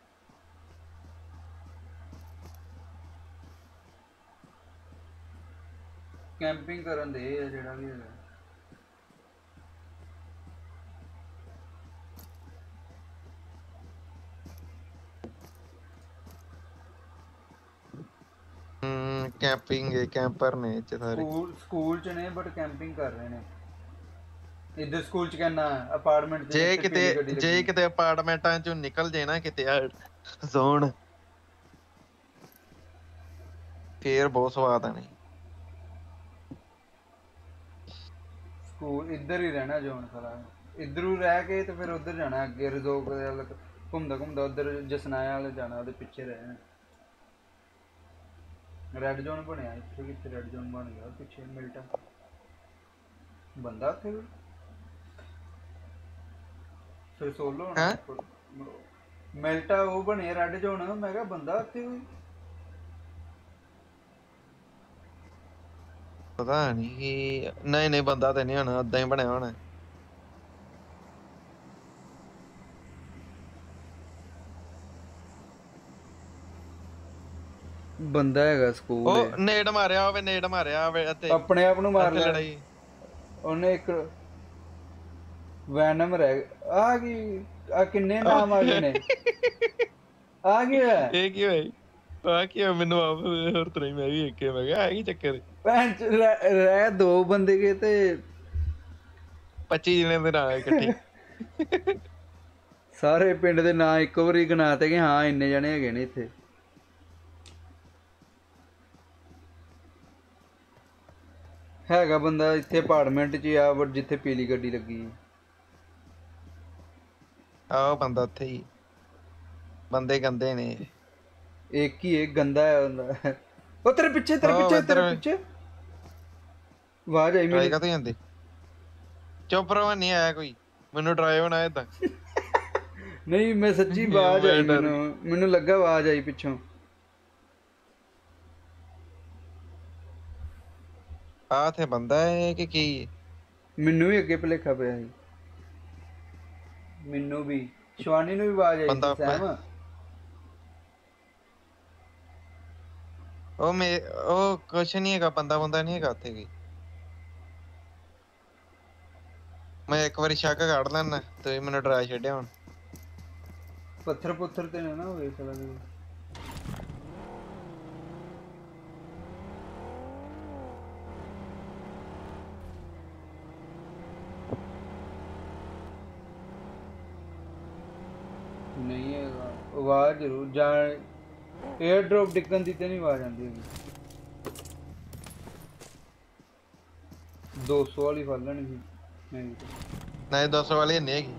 ਕੈਂਪਿੰਗ ਕਰਨ ਦੇ ਆ ਜਿਹੜਾ ਵੀ ਹੈਗਾ।
ਕੈਂਪਿੰਗ ਕੈਂਪਰ ਨੇ ਇੱਥੇ ਸਾਰੇ।
ਸਕੂਲ ਚ ਨੇ ਬਟ ਕੈਂਪਿੰਗ ਕਰ ਰਹੇ ਨੇ। ਇੱਧਰ ਸਕੂਲ ਚ ਕਹਿੰਦਾ ਅਪਾਰਟਮੈਂਟ ਚ
ਜੇ ਕਿਤੇ ਅਪਾਰਟਮੈਂਟਾਂ ਚੋਂ ਨਿਕਲ ਜੇ ਨਾ ਕਿਤੇ ਜ਼ੋਨ, ਫੇਰ ਬਹੁਤ ਸਵਾਦ ਆਣੀ।
ਸਕੂਲ ਇੱਧਰ ਹੀ ਰਹਿਣਾ ਜੋਨ ਸਾਲਾ। ਇੱਧਰੋਂ ਰਹਿ ਕੇ ਤੇ ਫਿਰ ਉੱਧਰ ਜਾਣਾ ਅੱਗੇ ਰਿਜ਼ੋਰਟ ਵੱਲ ਘੁੰਮਦਾ ਘੁੰਮਦਾ ਉੱਧਰ ਜਸਨਾਇਆ ਵਾਲੇ ਜਾਣਾ, ਉਹਦੇ ਪਿੱਛੇ ਰਹਿਣਾ। ਰੈੱਡ ਜ਼ੋਨ ਬਣਿਆ ਇੱਥੇ, ਕਿੱਥੇ ਰੈੱਡ ਜ਼ੋਨ ਬਣ ਗਿਆ ਪਿੱਛੇ ਮਿਲਟਾ ਬੰਦਾ ਉੱਥੇ ਵੀ। ਫਿਰ ਸੋਲੋ ਹੋਣਾ ਮਿਲਟਾ ਉਹ ਬਣੇ ਰੈੱਡ ਜ਼ੋਨ। ਮੈਂ ਕਿਹਾ ਬੰਦਾ ਉੱਥੇ ਵੀ।
ਪਤਾ ਨਹੀਂ ਕਿ ਨਹੀਂ ਬੰਦਾ ਤੇ ਨਹੀਂ ਹੋਣਾ, ਓਦਾਂ ਹੀ ਬਣਿਆ ਹੋਣਾ।
ਬੰਦਾ ਹੈਗਾ ਸਕੂਲ।
ਉਹ ਨੇੜ ਮਾਰਿਆ ਹੋਵੇ ਅਤੇ
ਆਪਣੇ ਆਪ ਨੂੰ ਮਾਰ ਲਿਆ
ਲੜਾਈ
ਉਹਨੇ। ਇੱਕ ਵੈਨਮ ਰਹਿ ਆ ਗਈ। ਆ ਕਿੰਨੇ ਨਾਮ ਆ ਗਏ ਨੇ। ਆ ਗਿਆ
ਇਹ ਕੀ ਹੋਇਆ? ਆ ਕੀ ਹੋਇਆ? ਮੈਨੂੰ ਆਪ ਹੋਰ ਤਰ੍ਹਾਂ ਹੀ ਮੈਂ ਵੀ ਵੇਖਿਆ। ਮੈਂ ਕਿਹਾ ਕੀ ਚੱਕਰ?
ਭੈਣ ਚ ਰਹਿ 2 ਬੰਦੇ ਗਏ ਤੇ
25 ਜਣੇ ਦੇ ਨਾਲ ਇਕੱਠੇ।
ਸਾਰੇ ਪਿੰਡ ਦੇ ਨਾਂ ਇੱਕੋ ਵਾਰੀ ਗਿਣਾ ਤੇ ਕਿ ਹਾਂ ਇੰਨੇ ਜਣੇ ਹੈਗੇ ਨੇ ਇੱਥੇ। ਹੈਗਾ ਬੰਦਾ ਇੱਥੇ ਅਪਾਰਟਮੈਂਟ 'ਚ ਆ ਬਟ ਜਿੱਥੇ ਪੀਲੀ ਗੱਡੀ ਲੱਗੀ।
ਆਹ ਬੰਦਾ ਉੱਥੇ ਹੀ। ਬੰਦੇ ਗੰਦੇ ਨੇ।
ਇੱਕ ਹੀ ਇੱਕ ਗੰਦਾ ਹੈ ਬੰਦਾ। ਉਹ ਤੇਰੇ ਪਿੱਛੇ ਆਵਾਜ਼ ਆਈ
ਮੈਨੂੰ। ਕਾਹਤੋਂ ਜਾਂਦੇ? ਚੁੱਪ ਰਹੋ, ਨਹੀਂ ਆਇਆ ਕੋਈ। ਮੈਨੂੰ ਡਰਾਈਵ ਨਾ ਏਦਾਂ।
ਨਹੀਂ ਮੈਂ ਸੱਚੀ ਆਵਾਜ਼ ਆਈ ਮੈਨੂੰ ਲੱਗਾ ਆਵਾਜ਼ ਆਈ ਪਿੱਛੋਂ।
ਆ ਇੱਥੇ ਬੰਦਾ ਹੈ ਕਿ ਕੀ? ਮੈਨੂੰ
ਵੀ ਅੱਗੇ ਭੁਲੇਖਾ ਪਿਆ ਸੀ। ਮੈਨੂੰ ਵੀ ਸ਼ਿਵਾਨੀ ਨੂੰ ਵੀ ਆਵਾਜ਼ ਆਈ ਸੀ ਸੈਮ।
ਉਹ ਕੁਛ ਨਹੀਂ ਹੈਗਾ, ਬੰਦਾ ਨਹੀਂ ਹੈਗਾ ਉੱਥੇ। ਮੈਂ ਇੱਕ ਵਾਰੀ ਸ਼ੱਕ ਕੱਢ ਲੈਣਾ ਤੇ ਮੈਨੂੰ ਡਰਾ ਛੱਡਿਆ। ਹੁਣ
ਪੱਥਰ ਪੁੱਥਰ ਤੇ ਨਾ ਹੋਵੇ ਸਾਲਾ। ਨਹੀਂ ਹੈਗਾ ਆਵਾਜ਼ ਜ਼ਰੂਰ ਜਾਂ 에ਅਰ ਡ੍ਰੌਪ ਡਿੱਗਣ ਦੀ ਤੇ ਨਹੀਂ ਆਵਾਜ਼ ਆਉਂਦੀ ਹੈਗੀ। 200 ਵਾਲੀ ਫੜ ਲੈਣੀ ਸੀ ਨਹੀਂ
200 ਵਾਲੀ ਨਹੀਂ ਹੈਗੀ।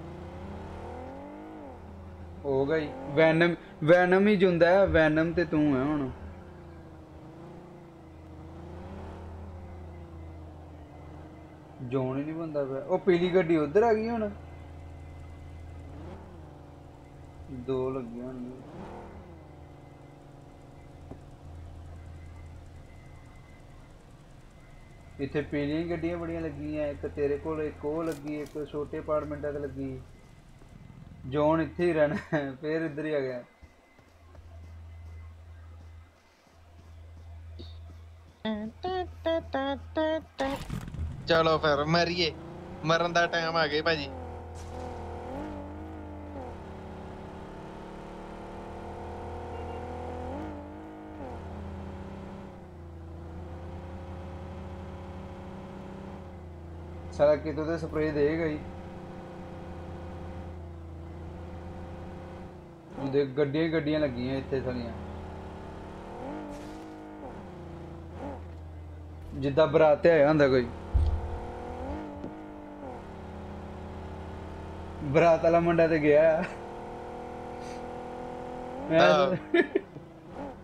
ਹੋ ਗਈ ਵੈਨਮ ਹੀ ਜੁੰਦਾ ਹੈ। ਵੈਨਮ ਤੇ ਤੂੰ ਹੈ ਹੁਣ। ਜੋਨ ਹੀ ਨਹੀਂ ਬੰਦਾ ਪਿਆ। ਉਹ ਪੀਲੀ ਗੱਡੀ ਉਧਰ ਆ ਗਈ ਹੁਣ। 2 ਲੱਗੀਆਂ ਹੋਣਗੀਆਂ। ਇੱਥੇ ਪੀਲੀਆਂ ਗੱਡੀਆਂ ਬੜੀਆਂ ਲੱਗੀਆਂ। ਇੱਕ ਤੇਰੇ ਕੋਲ, ਇੱਕ ਉਹ ਲੱਗੀ, ਇੱਕ ਛੋਟੇ ਅਪਾਰਟਮੈਂਟਾਂ ਤੇ ਲੱਗੀ। ਜੋਨ ਇੱਥੇ ਹੀ ਰਹਿਣਾ ਫੇਰ ਇੱਧਰ ਹੀ ਆ ਗਿਆ।
ਚਲੋ ਫਿਰ ਮਰੀਏ। ਮਰਨ ਦਾ ਟਾਈਮ ਆ ਗਿਆ ਭਾਜੀ।
ਸਾਲਾ ਕਿਤੋਂ ਤੇ ਸਪਰੇਅ ਦੇਗਾ ਹੀ। ਉਹਦੇ ਗੱਡੀਆਂ ਲੱਗੀਆਂ ਇੱਥੇ ਸਾਲੀਆਂ। ਜਿੱਦਾਂ ਬਰਾਤ ਤੇ ਆਇਆ ਹੁੰਦਾ ਕੋਈ। ਬਰਾਤ ਵਾਲਾ ਮੁੰਡਾ ਤੇ ਗਿਆ।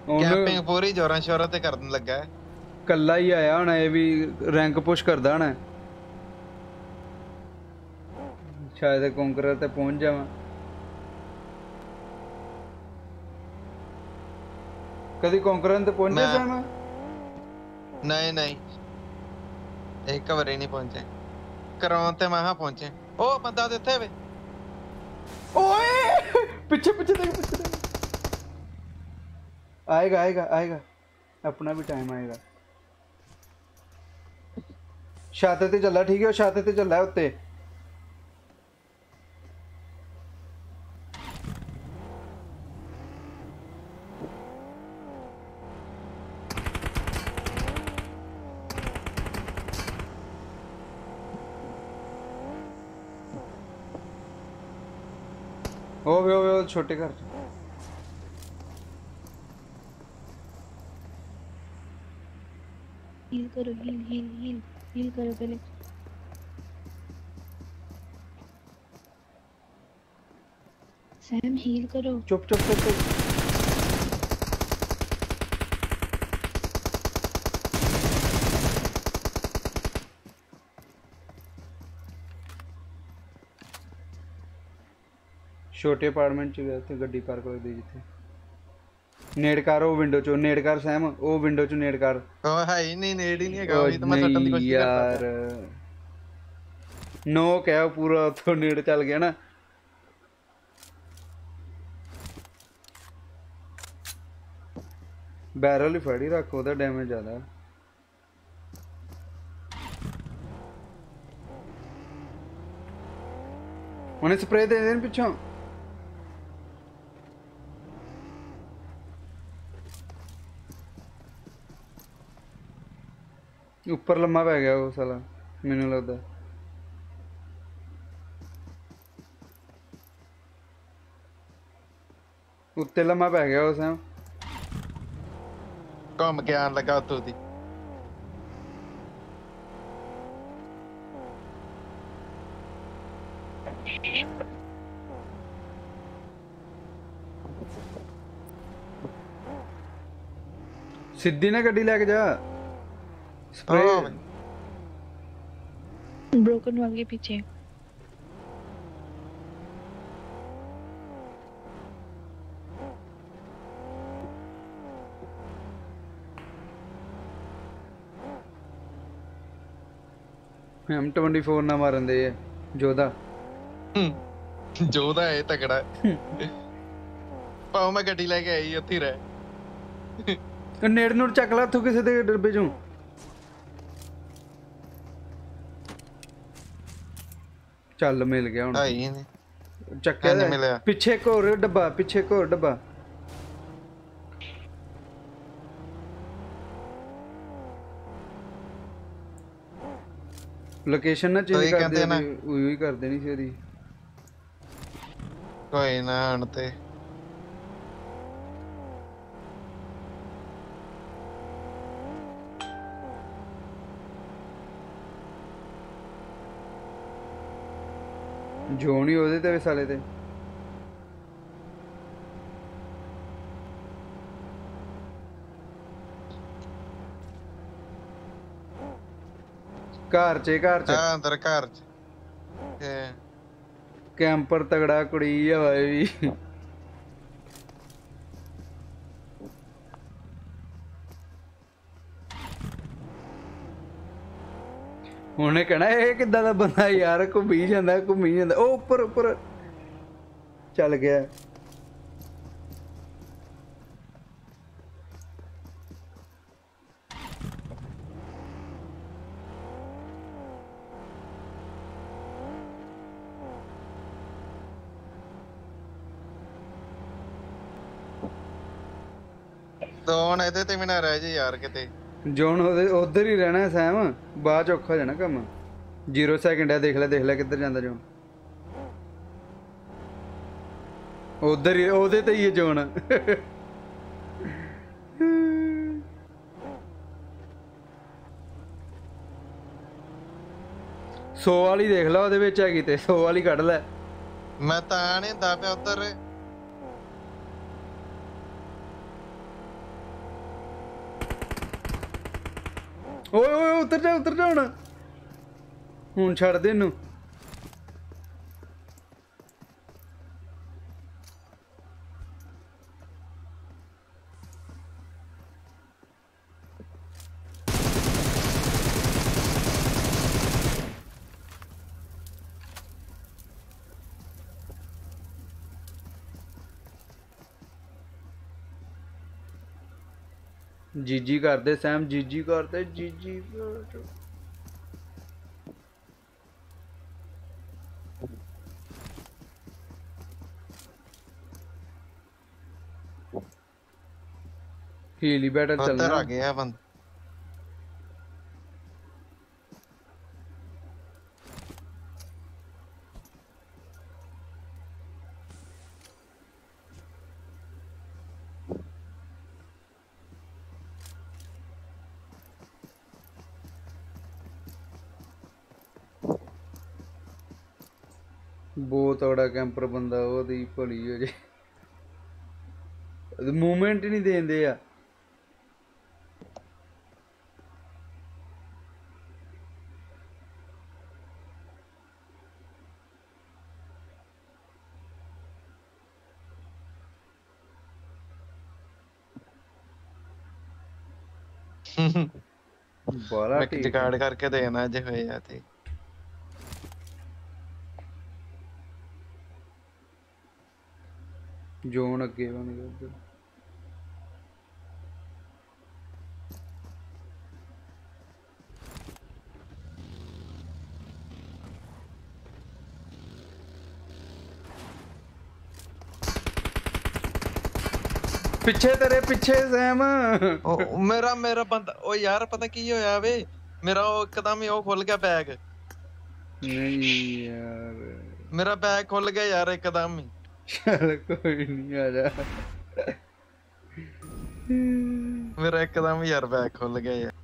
ਕੈਂਪਿੰਗ ਪੂਰੀ ਜ਼ੋਰਾਂ ਸ਼ੋਰਾਂ ਤੇ ਕਰਨ ਲੱਗਾ ਹੈ।
ਕੱਲਾ ਹੀ ਆਇਆ ਹੋਣਾ, ਇਹ ਵੀ ਰੈਂਕ ਪੁਸ਼ ਕਰਦਾ ਹੋਣਾ ਸ਼ਾਇਦ ਕੌਂਕਰਰ ਤੇ ਪਹੁੰਚ ਜਾਵਾਂ। ਕਦੀ ਕੌਂਕਰਰ ਤੇ ਪਹੁੰਚ
ਮੈਂ-
ਜਾਵਾਂ?
ਨਹੀਂ ਇੱਕ ਵਾਰੀ ਨਹੀਂ ਪਹੁੰਚੇ, ਕਰਾਉਣ ਤੇ ਮਹਾ ਪਹੁੰਚੇ। ਉਹ ਬੰਦਾ ਤੇ ਇੱਥੇ ਵੇ।
ਓਏ ਪਿੱਛੇ ਪਿੱਛੇ ਦੇਖ, ਪਿੱਛੇ देख। आएगा आएगा आएगा, अपना भी टाइम आएगा। छाते ते चला, ठीक है, वो छाते ते चला है उत्ते। ओ छोटे घर च।
हील करो, हील करो पहले। सैम हील करो।
चुप चुप चुप चुप। छोटे अपार्टमेंट च गया थे, गड्डी पार्क कर दी जिथे। नेड़ कर, वो विंडो चो नेड़ कर सैम, वो विंडो चो नेड़ कर।
ਉਹ ਹੈ ਹੀ ਨਹੀਂ, ਨੇੜ ਹੀ ਨਹੀਂ ਹੈਗਾ। ਉਹੀ ਤਾਂ ਮੈਂ ਸੱਟਣ ਦੀ ਕੋਸ਼ਿਸ਼
यार
ਕਰਦਾ।
नो क्या पूरा तो नेड़ चल गया ना। बैरल ही फड़ी रख, ओदा डैमेज ज्यादा। उन्हें स्प्रे दे देन पिछों। ऊपर लम्मा पै गया वो साला, मैनू लगता। उत्ते लम्मा पै गया वो सैम।
ਘੁੰਮ ਕੇ ਆਣ ਲੱਗਾ ਉੱਥੋਂ ਦੀ।
सीधी ना गड्डी लेके जा। स्प्रे
ਉਹ
ब्रोकन वॉल के पीछे।
M24 ना मारन दे जोधा।
ਜੋਦਾ ਇਹ ਤਕੜਾ ਪਾਉ। ਮੈਂ ਗੱਡੀ ਲੈ ਕੇ ਆਈ, ਉੱਥੇ ਹੀ ਰਹਿ।
नेड़ नूड़ चक ला तू किसी दे डब्बे चों। चल मिल गया हुण।
ਹੈ ਹੀ ਨਹੀਂ।
चक्के
नहीं मिला।
पीछे एक और डब्बा, पीछे एक और डब्बा। लोकेशन ना
तो
चेंज
ये
कर
कहते
दे,
हैं ना।
वही कर देनी सी ओदी।
ਕੋਈ ਨਾ ਹੁਣ ਤੇ
जोन ही ओदे ते वे साले ते। घर च
ਆ ਅੰਦਰ ਘਰ ਚ। ਤੇ
कैंपर तगड़ा कुड़ी है भाई भी। उन्हें कहना ये किदा दा बंदा यार, घूमी जांदा ओ ऊपर ऊपर चल गया।
तो ਹੁਣ ਇਹਦੇ ਤੇ ਵੀ ਨਾ ਰਹਿ ਜੇ ਯਾਰ ਕਿਤੇ।
जोन उधर ही रहना है सैम, बाद च औखा हो जाना कम। 0 सेकंड है, देख ले किधर जांदा जोन। उधर ही ओदे ते ही है जोन। 100 वाली देख ला, ਉਹਦੇ ਵਿੱਚ ਹੈਗੀ ਤੇ 100 ਵਾਲੀ ਕੱਢ ਲੈ।
ਮੈਂ ਤਾਂ ਨਹੀਂ ਹੁੰਦਾ ਪਿਆ ਉੱਧਰ।
ਓਏ ਓਏ ਉਤਰ ਜਾ ਹੁਣ ਛੱਡ ਦੇ ਇਹਨੂੰ ਜੀਜੀ ਕਰਦੇ ਸੈਮ ਜੀਜੀ ਕਰਦੇ ਜੀਜੀ ਹੀਲੀ ਬੈਟਲ
ਉੱਧਰ
ਚੱਲਣਾ
ਆ ਗਿਆ ਬੰਦਾ
ਬਹੁਤ ਤਗੜਾ ਕੈਂਪਰ ਬੰਦਾ ਉਹਦੀ ਭਲੀ ਹੋ ਜੇ ਮੂਵਮੈਂਟ ਹੀ ਨਹੀਂ ਦੇਂਦੇ ਆ ਬਾਲਾ
ਮੈਂ
ਠੀਕ
ਜਗਾੜ ਕਰਕੇ ਦੇਣਾ ਜੇ ਹੋਏ ਆ ਤੇ
ਜੋਨ ਅੱਗੇ ਬਣ ਗਿਆ ਉੱਧਰ ਪਿੱਛੇ ਤੇਰੇ ਪਿੱਛੇ ਸੈਮ
ਉਹ ਮੇਰਾ ਬੰਦਾ ਉਹ ਯਾਰ ਪਤਾ ਕੀ ਹੋਇਆ ਵੇ ਮੇਰਾ ਉਹ ਇੱਕਦਮ ਹੀ ਉਹ ਖੁੱਲ ਗਿਆ ਬੈਗ
ਨਹੀਂ ਯਾਰ
ਮੇਰਾ ਬੈਗ ਖੁੱਲ ਗਿਆ ਯਾਰ ਇੱਕਦਮ ਹੀ
ਚੱਲ ਕੋਈ ਨਹੀਂ ਆ ਜਾ
ਮੇਰਾ ਇੱਕਦਮ ਹੀ ਯਾਰ ਬੈਗ ਖੁੱਲ ਗਿਆ ਯਾਰ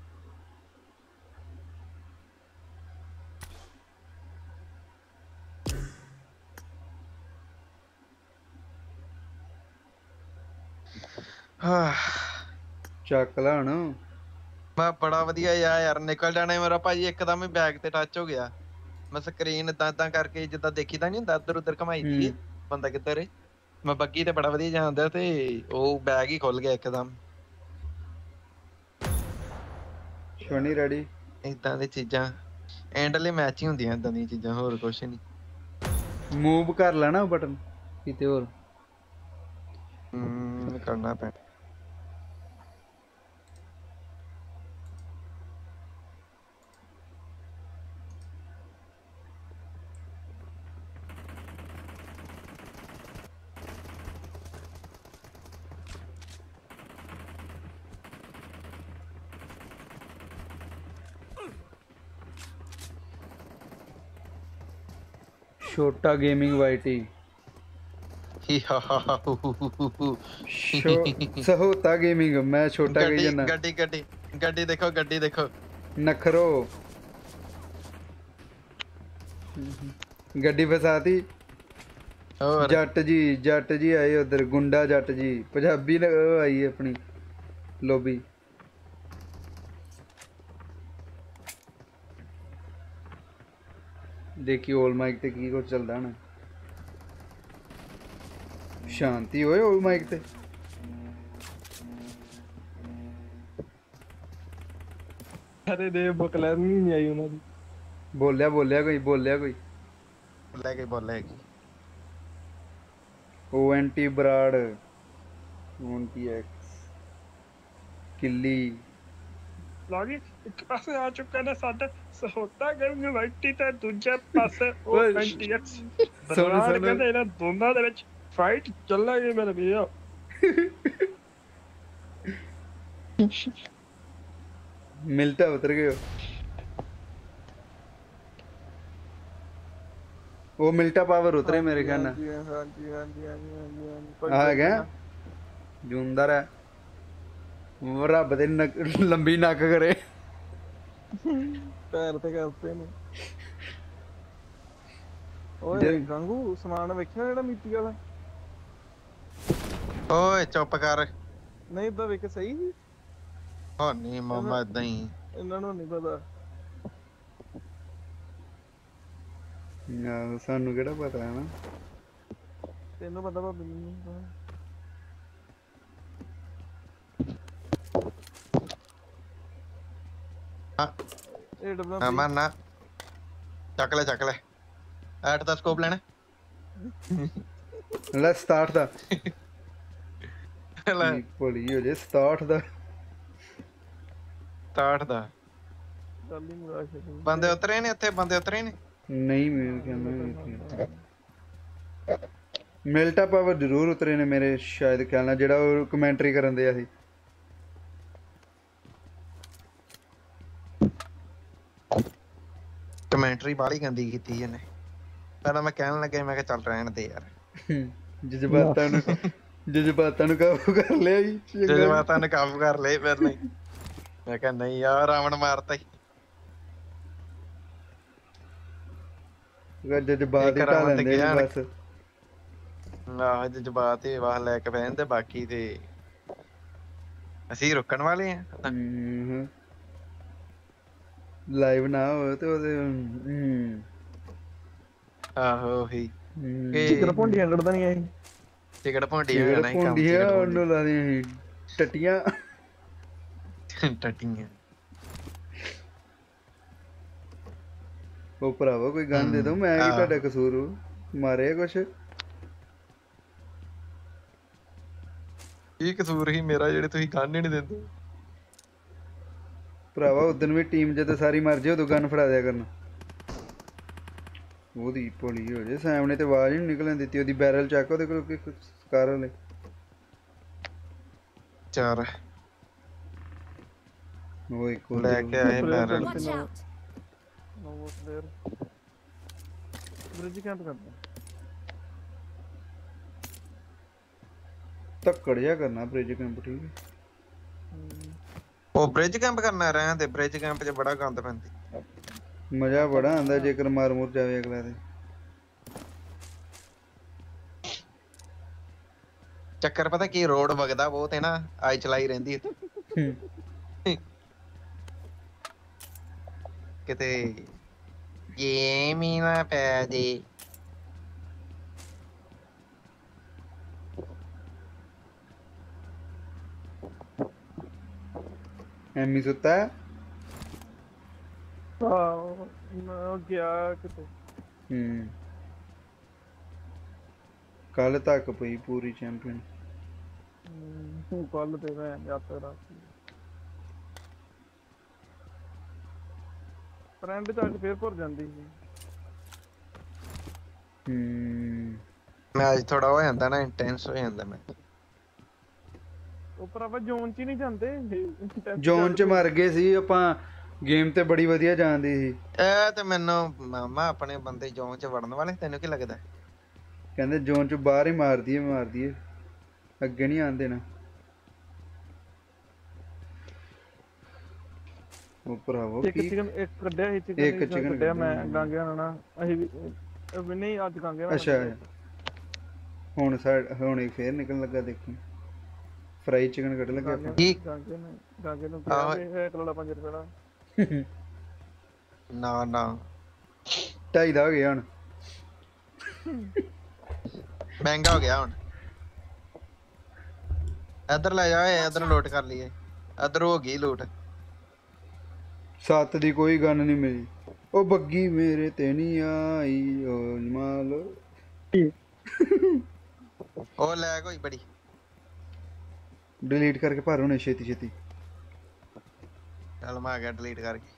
ਚੱਕ ਲਾ ਹੁਣ
ਮੈਂ ਬੜਾ ਵਧੀਆ ਯਾਰ ਨਿਕਲ ਜਾਣਾ ਮੇਰਾ ਭਾਜੀ ਇੱਕਦਮ ਹੀ ਬੈਗ ਤੇ ਟੱਚ ਹੋ ਗਿਆ ਮੈਂ ਸਕਰੀਨ ਏਦਾਂ ਕਰਕੇ ਜਿੱਦਾਂ ਦੇਖੀਦਾ ਨਹੀਂ ਹੁੰਦਾ ਇੱਧਰ ਉੱਧਰ ਘਮਾਈ ਦੀ ਬੰਦਾ ਕਿੱਧਰ ਏ ਮੈਂ ਬੱਗੀ ਤੇ ਬੜਾ ਵਧੀਆ ਜਾਂਦਾ ਤੇ ਉਹ ਬੈਗ ਹੀ ਖੁੱਲ ਗਿਆ ਇੱਕਦਮ
ਸ਼ੋਨੀ ਰੈਡੀ
ਏਦਾਂ ਦੀ ਚੀਜ਼ਾਂ ਐਂਡਲੇ ਮੈਚ ਹੀ ਹੁੰਦੀਆਂ ਏਦਾਂ ਦੀਆਂ ਚੀਜ਼ਾਂ ਹੋਰ ਕੁਛ ਨਹੀਂ
ਮੂਵ ਕਰ ਲੈਣਾ ਬਟਨ ਕਿਤੇ ਹੋਰ
ਕਰਨਾ ਪੈਣਾ
ਛੋਟਾ ਗੇਮਿੰਗ ਵਾਈਟੀ ਸਹੋਤਾ ਗੇਮਿੰਗ ਮੈਂ ਛੋਟਾ ਕਹੀ ਜਾਨਾ
ਗੱਡੀ ਦੇਖੋ
ਨਖਰੋ ਗੱਡੀ ਫਸਾਤੀ
ਹੋਰ
ਜੱਟ ਜੀ ਆਏ ਉਧਰ ਗੁੰਡਾ ਜੱਟ ਜੀ ਪੰਜਾਬੀ ਉਹ ਆਈ ਆਪਣੀ ਲੋਬੀ ਦੇਖੀ ਓਲ ਮਾਈਕ ਤੇ ਕੀ ਕੁਝ ਚੱਲਦਾ ਨਾ ਸ਼ਾਂਤੀ ਹੋਏ ਓਲ ਮਾਈਕ ਤੇ
ਅਰੇ ਦੇ ਬਕਲਰ ਨਹੀਂ ਆਈ ਉਹਨਾਂ ਦੀ
ਬੋਲਿਆ ਕੋਈ
ਲੈ ਕੇ ਬੋਲੇਗੀ
ONT ਬਰਾੜ ONTX ਕਿੱਲੀ
ਲਾਗੀ ਇੱਕ ਪਾਸੇ ਆ ਚੁੱਕਾ ਨੇ ਸਾਡਾ ਸਹੋਤਾ ਗੇਮਿੰਗ ਵਾਈਟੀ ਤੇ ਦੂਜੇ ਪਾਸੇ ONTX ਬਰਾੜ ਕਹਿੰਦੇ ਇਹਨਾਂ ਦੋਨਾਂ ਦੇ ਵਿੱਚ ਫਾਈਟ ਚੱਲਾਂਗੇ ਮੇਰੇ ਵੀਰੋ
ਮਿਲਟਾ ਉਤਰ ਗਏ ਉਹ ਮਿਲਟਾ ਪਾਵਰ ਉਤਰੇ ਮੇਰੇ ਖਿਆਲ ਨਾਲ
ਹਾਂਜੀ
ਆ ਗਿਆ ਜੁੰਦਰ ਹੈ ਰੱਬ ਦੇ ਲੰਬੀ ਨੱਕ ਕਰੇ
ਪੈਰ ਤੇ ਕਰਤੇ ਨੇ ਓਏ ਗੰਗੂ ਸਮਾਨ ਵੇਖਿਆ ਜਿਹੜਾ ਮੀਤੀ ਵਾਲਾ
ਓਏ ਚੁੱਪ ਕਰ
ਨਹੀਂ ਇਦਾਂ ਵੇਖ ਸਹੀ ਸੀ
ਹੋ ਨਹੀਂ ਮਾਮਾ ਇਦਾਂ ਹੀ
ਇਹਨਾਂ ਨੂੰ ਨਹੀਂ ਪਤਾ।
ਆਹੋ ਸਾਨੂੰ ਕਿਹੜਾ ਪਤਾ ਹੈ ਨਾ।
ਤੈਨੂੰ ਪਤਾ ਵਾ ਮੈਨੂੰ ਪਤਾ। ਇਹ ਡਬਲਾ
ਅਮਨ ਨਾ ਚੱਕ ਲੈ ਐਟ ਦਾ ਸਕੋਪ ਲੈਣਾ
ਲੈ 67 ਦਾ
ਲੈ
ਭੋਲੀ ਹੋ ਜੇ 67 ਦਾ
60 ਦਾ
ਗੱਲ ਹੀ ਮੁਰਾ ਛੱਡ।
ਬੰਦੇ ਉਤਰੇ ਨੇ ਇੱਥੇ ਬੰਦੇ ਉਤਰੇ ਨੇ
ਨਹੀਂ ਮੈਂ ਕਹਿੰਦਾ ਮਿਲਟਾ ਪਾਵਰ ਜ਼ਰੂਰ ਉਤਰੇ ਨੇ ਮੇਰੇ ਸ਼ਾਇਦ ਖਿਆਲ ਨਾਲ ਜਿਹੜਾ ਉਹ ਕਮੈਂਟਰੀ ਕਰਨ ਦੇ ਆ ਸੀ।
ਕਮੈਂਟਰੀ ਬਾਹਲੀ ਗੰਦੀ ਕੀਤੀ ਇਹਨੇ ਪਹਿਲਾਂ ਮੈਂ ਕਹਿਣ ਲੱਗਾ ਮੈਂ ਕਿਹਾ ਚੱਲ ਰਹਿਣ ਦੇ ਯਾਰ
ਜਜ਼ਬਾਤਾਂ ਨੂੰ ਕਾਬੂ ਕਰ ਲਿਆ ਜੀ।
ਜਜ਼ਬਾਤਾਂ ਨੇ ਕਾਬੂ ਕਰ ਲਏ ਫਿਰ ਨਹੀਂ ਮੈਂ ਕਿਹਾ ਨਹੀਂ ਯਾਰ ਰਾਵਣ ਮਾਰਤਾ ਹੀ
ਜਜ਼ਬਾਤ ਹੀ ਢਾ ਲੈਂਦੇ ਨੇ ਬਸ।
ਆਹ ਜਜ਼ਬਾਤ ਹੀ ਵਾਹ ਲੈ ਕੇ ਬਹਿਣ ਤੇ ਬਾਕੀ ਤੇ ਅਸੀਂ ਰੁਕਣ ਵਾਲੇ ਆ
ਲਾਈਵ ਨਾ ਹੋਵੇ ਤੇ ਉਹਦੇ
ਆਹੋ ਹੀ
ਟਿਕਟ ਭੁੰਡੀਆਂ ਕੱਢਣੀਆਂ ਸੀ।
ਟਿਕਟ ਭੁੰਡੀਆਂ
ਉਹਨੂੰ ਲਾਦੀਆਂ ਸੀ ਟੱਟੀਆਂ
ਟੱਟੀਆਂ।
ਉਹ ਭਰਾਵਾ ਕੋਈ ਗਨ ਦੇ ਦੋ ਮੈਂ ਕੀ ਤੁਹਾਡਾ ਕਸੂਰ ਮਾਰਿਆ ਕੁਛ।
ਕੀ ਕਸੂਰ ਸੀ ਮੇਰਾ ਜਿਹੜੇ ਤੁਸੀਂ ਗਨ ਹੀ ਨਹੀਂ ਦਿੰਦੇ
ਭਰਾਵਾ ਉਦਣ ਵੀ ਟੀਮ ਜਦੋਂ ਸਾਰੀ ਮਰ ਜੇ ਉਦੋਂ ਗਨ ਫੜਾ ਦਿਆ ਕਰਨਾ। ਉਹਦੀ ਭੋਲੀ ਹੋ ਜੇ ਸੈਮ ਨੇ ਤੇ ਆਵਾਜ਼ ਨਹੀਂ ਨਿਕਲਣ ਦਿੱਤੀ ਉਹਦੀ ਬੈਰਲ ਚੱਕ ਉਹਦੇ ਕੋਲ ਕਰ ਲੈ
ਚਾਰ
ਉਹ ਇੱਕ
ਲੈ ਕੇ ਆਏ barrel
Watch out!
No player bridge camp ਕਰਦਾ।
ਧੱਕੜ ਜਿਹਾ ਕਰਨਾ ਬ੍ਰਿਜ ਕੈਂਪ ਠੀਕ ਹੈ।
ਉਹ ਬ੍ਰਿਜ ਕੈਂਪ ਕਰਨਾ ਰਹਿਣ ਤੇ ਬ੍ਰਿਜ ਕੈਂਪ 'ਚ ਬੜਾ ਗੰਦ ਪੈਂਦੀ
ਮਜ਼ਾ ਬੜਾ ਆਉਂਦਾ ਜੇਕਰ ਮਾਰ ਮੁਰ ਜਾਵੇ ਅਗਲਾ ਤੇ।
ਚੱਕਰ ਪਤਾ ਕੀ ਰੋਡ ਵਗਦਾ ਬਹੁਤ ਹੈ ਨਾ ਆਈ ਚਲਾਈ ਰਹਿੰਦੀ ਕਿਤੇ ਗੇਮ ਹੀ ਨਾ ਪੈ ਜੇ।
ਐਮੀ ਸੁੱਤਾ
ਮੈਂ ਗਿਆ ਕਿਤੇ।
ਕੱਲ ਤੱਕ ਪਈ ਪੂਰੀ ਚੈਂਪੀਅਨ।
ਕੱਲ ਤੇ ਮੈਂ ਯਾਤਰਾ ਫਰੈਂਡ ਤਾਂ ਅੱਜ ਫੇਰ ਭੁਰ ਜਾਂਦੀ ਸੀ।
ਮੈਚ ਥੋੜਾ ਹੋ ਜਾਂਦਾ ਨਾ ਇੰਟੈਂਸ ਹੋ ਜਾਂਦਾ ਮੈਂ
ਉਹ ਭਰਾਵਾ ਜ਼ੋਨ 'ਚ ਹੀ ਨਹੀਂ ਜਾਂਦੇ।
ਜ਼ੋਨ 'ਚ ਮਰ ਗਏ ਸੀ ਆਪਾਂ। ਗੇਮ ਤੇ ਬੜੀ ਵਧੀਆ ਜਾਂਦੀ ਸੀ।
ਇਹ ਤੇ ਮੈਨੂੰ ਮਾਮਾ ਆਪਣੇ ਬੰਦੇ ਜ਼ੋਨ 'ਚ ਵੜਨ ਵਾਲੇ ਤੈਨੂੰ ਕੀ ਲੱਗਦਾ
ਕਹਿੰਦੇ ਜ਼ੋਨ 'ਚ ਬਾਹਰ ਹੀ ਮਾਰਦੀ ਏ ਅੱਗੇ ਨਹੀਂ ਆਉਣ ਦੇਣਾ। ਉਹ ਭਰਾਵੋ
ਇੱਕ ਚਿਕਨ ਇੱਕ ਕੱਢਿਆ ਸੀ
ਇੱਕ chicken
ਕੱਢਿਆ ਮੈਂ ਗਾਂਗਿਆ ਨਾ ਅਸੀਂ ਵੀ ਨਹੀਂ ਅੱਜ ਗਾਂਗਿਆ।
ਅੱਛਾ ਹੁਣ ਹੁਣ ਫੇਰ ਨਿਕਲਣ ਲੱਗਾ ਦੇਖੀ ਫਰਾਈ ਚਿਕਨ ਕੱਢ ਲੱਗਿਆ ਆਪਾਂ।
ਗਾਂਗੇ ਨੂੰ ਕਿਹਾ ਇਹ ਕਿਲੋ 5 ਰੁਪਏ ਦਾ
ਨਾ
2.5 ਦਾ ਹੋ ਗਿਆ ਹੁਣ
ਮਹਿੰਗਾ ਹੋ ਗਿਆ ਹੁਣ। ਇੱਧਰ ਲੈ ਜਾ ਇੱਧਰ ਲੋਟ ਕਰ ਲਈਏ ਇੱਧਰ ਹੋ ਗਈ ਲੋਟ।
7 ਦੀ ਕੋਈ ਗਨ ਨਹੀਂ ਮਿਲੀ। ਉਹ ਬੱਗੀ ਮੇਰੇ ਤੇ ਨਹੀਂ ਆਈ ਓ ਜਮਾਲ
ਉਹ ਲੈ ਕੋਈ ਬੜੀ
ਡਿਲੀਟ ਕਰਕੇ ਭਰ ਹੋਣੇ ਛੇਤੀ
ਚੱਲ ਮੈਂ ਆ ਗਿਆ ਡਿਲੀਟ ਕਰਕੇ।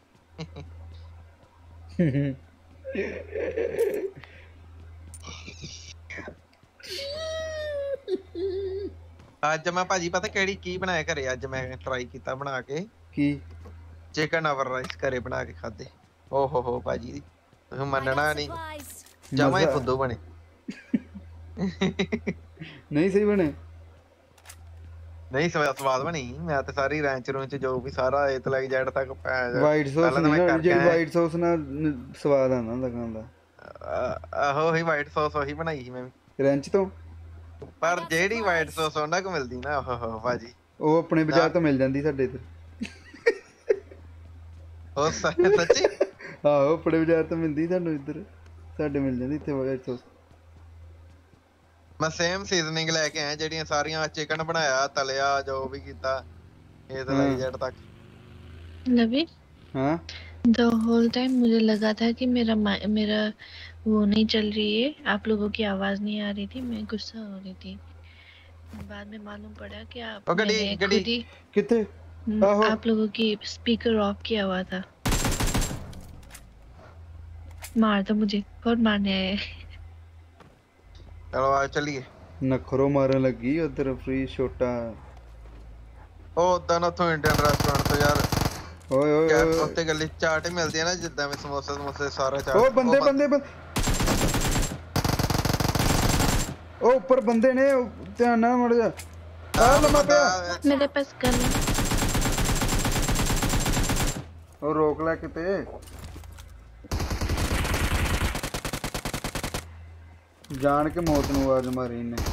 ਅੱਜ ਮੈਂ ਭਾਜੀ ਪਤਾ ਕਿਹੜੀ ਕੀ ਬਣਾਇਆ ਘਰੇ ਅੱਜ ਮੈਂ ਟਰਾਈ ਕੀਤਾ ਬਣਾ ਕੇ
ਕੀ
ਚਿਕਨ ਓਵਰ ਰਾਈਸ ਘਰੇ ਬਣਾ ਕੇ ਖਾਦੇ। ਓ ਹੋ ਭਾਜੀ ਤੁਸੀਂ
I
ਮੰਨਣਾ
got
ਨਹੀਂ
supplies.
ਜਮਾ ਹੀ
ਮਜ਼ਾ।
ਫੁੱਦੂ ਬਣੇ।
ਨਹੀਂ ਸਹੀ ਬਣੇ
ਨਹੀਂ ਸਵਾਦ ਬਣੀ ਮੈਂ ਤੇ ਸਾਰੀ ਰੈਂਚ ਰੂੰਚ ਜੋ ਵੀ ਸਾਰਾ ਏ ਤੋਂ ਲੈ ਕੇ ਜੈਡ ਤੱਕ
ਵਾਈਟ ਸੌਸ ਨਹੀਂ ਜਿਹੜੀ ਵਾਈਟ ਸੌਸ ਨਾਲ ਸਵਾਦ ਆਉਂਦਾ ਹੁੰਦਾ ਖਾਣ ਦਾ।
ਆਹੋ ਹੀ ਵਾਈਟ ਸੌਸ ਉਹੀ ਬਣਾਈ ਸੀ ਮੈਂ ਵੀ
ਰੈਂਚ ਤੋਂ
ਪਰ ਜਿਹੜੀ ਵਾਈਟ ਸੌਸ ਉਹਨਾਂ ਕੋ ਮਿਲਦੀ ਨਾ ਓਹ ਭਾਜੀ
ਉਹ ਆਪਣੇ ਬਾਜ਼ਾਰ ਤੋਂ ਮਿਲ ਜਾਂਦੀ ਸਾਡੇ ਇੱਧਰ।
ਉਹ ਸੱਚੀ
ਆਹੋ ਬੜੇ ਬਾਜ਼ਾਰ ਤੋਂ ਮਿਲਦੀ ਤੁਹਾਨੂੰ ਇੱਧਰ ਸਾਡੇ ਮਿਲ ਜਾਂਦੀ ਇੱਥੇ ਇੱਥੋਂ
ਮੈਂ ਸੇਮ ਸੀਜ਼ਨਿੰਗ ਲੈ ਕੇ ਆਇਆ ਜਿਹੜੀਆਂ ਸਾਰੀਆਂ ਚਿਕਨ ਬਣਾਇਆ ਤਲਿਆ ਜੋ ਵੀ ਕੀਤਾ ਇਹ ਤਾਂ ਲਈ ਜੜ ਤੱਕ
लवी
हाँ
द होल टाइम मुझे लगा था कि मेरा वो नहीं चल रही है, आप लोगों की आवाज नहीं आ रही थी, मैं गुस्सा हो रही थी। बाद में मालूम पड़ा कि आप मैंने खुद ही
कितने
आप लोगों की स्पीकर ऑफ किया हुआ था। मार दो मुझे, बहुत मारने आए।
चलो आ चलिए
नखरो मारन लगी उधर फ्री छोटा
ਉਹ ਉਦਾਂ ਨਾ ਉੱਥੋਂ ਇੰਡੀਅਨ ਰੈਸਟੋਰੈਂਟ ਤੋਂ ਯਾਰ
ਓਏ ਓਏ
ਕੈਫ ਉੱਤੇ ਗੱਲੀ ਚਾਟ ਹੀ ਮਿਲਦੀ ਹੈ ਨਾ ਜਿੱਦਾਂ ਵੀ ਸਮੋਸੇ ਸਾਰਾ ਚਾਟ
ਉਹ ਬੰਦੇ ਉਹ ਉੱਪਰ ਬੰਦੇ ਨੇ ਧਿਆਨ ਨਾਲ ਮੜ ਜਾ ਆ ਲੰਮਾ ਪਿਆ
मेरे पास गन है।
ਉਹ ਰੋਕ ਲੈ ਕਿਤੇ ਜਾਣ ਕੇ ਮੌਤ ਨੂੰ ਆਵਾਜ਼ ਮਾਰੀ ਇਹਨੇ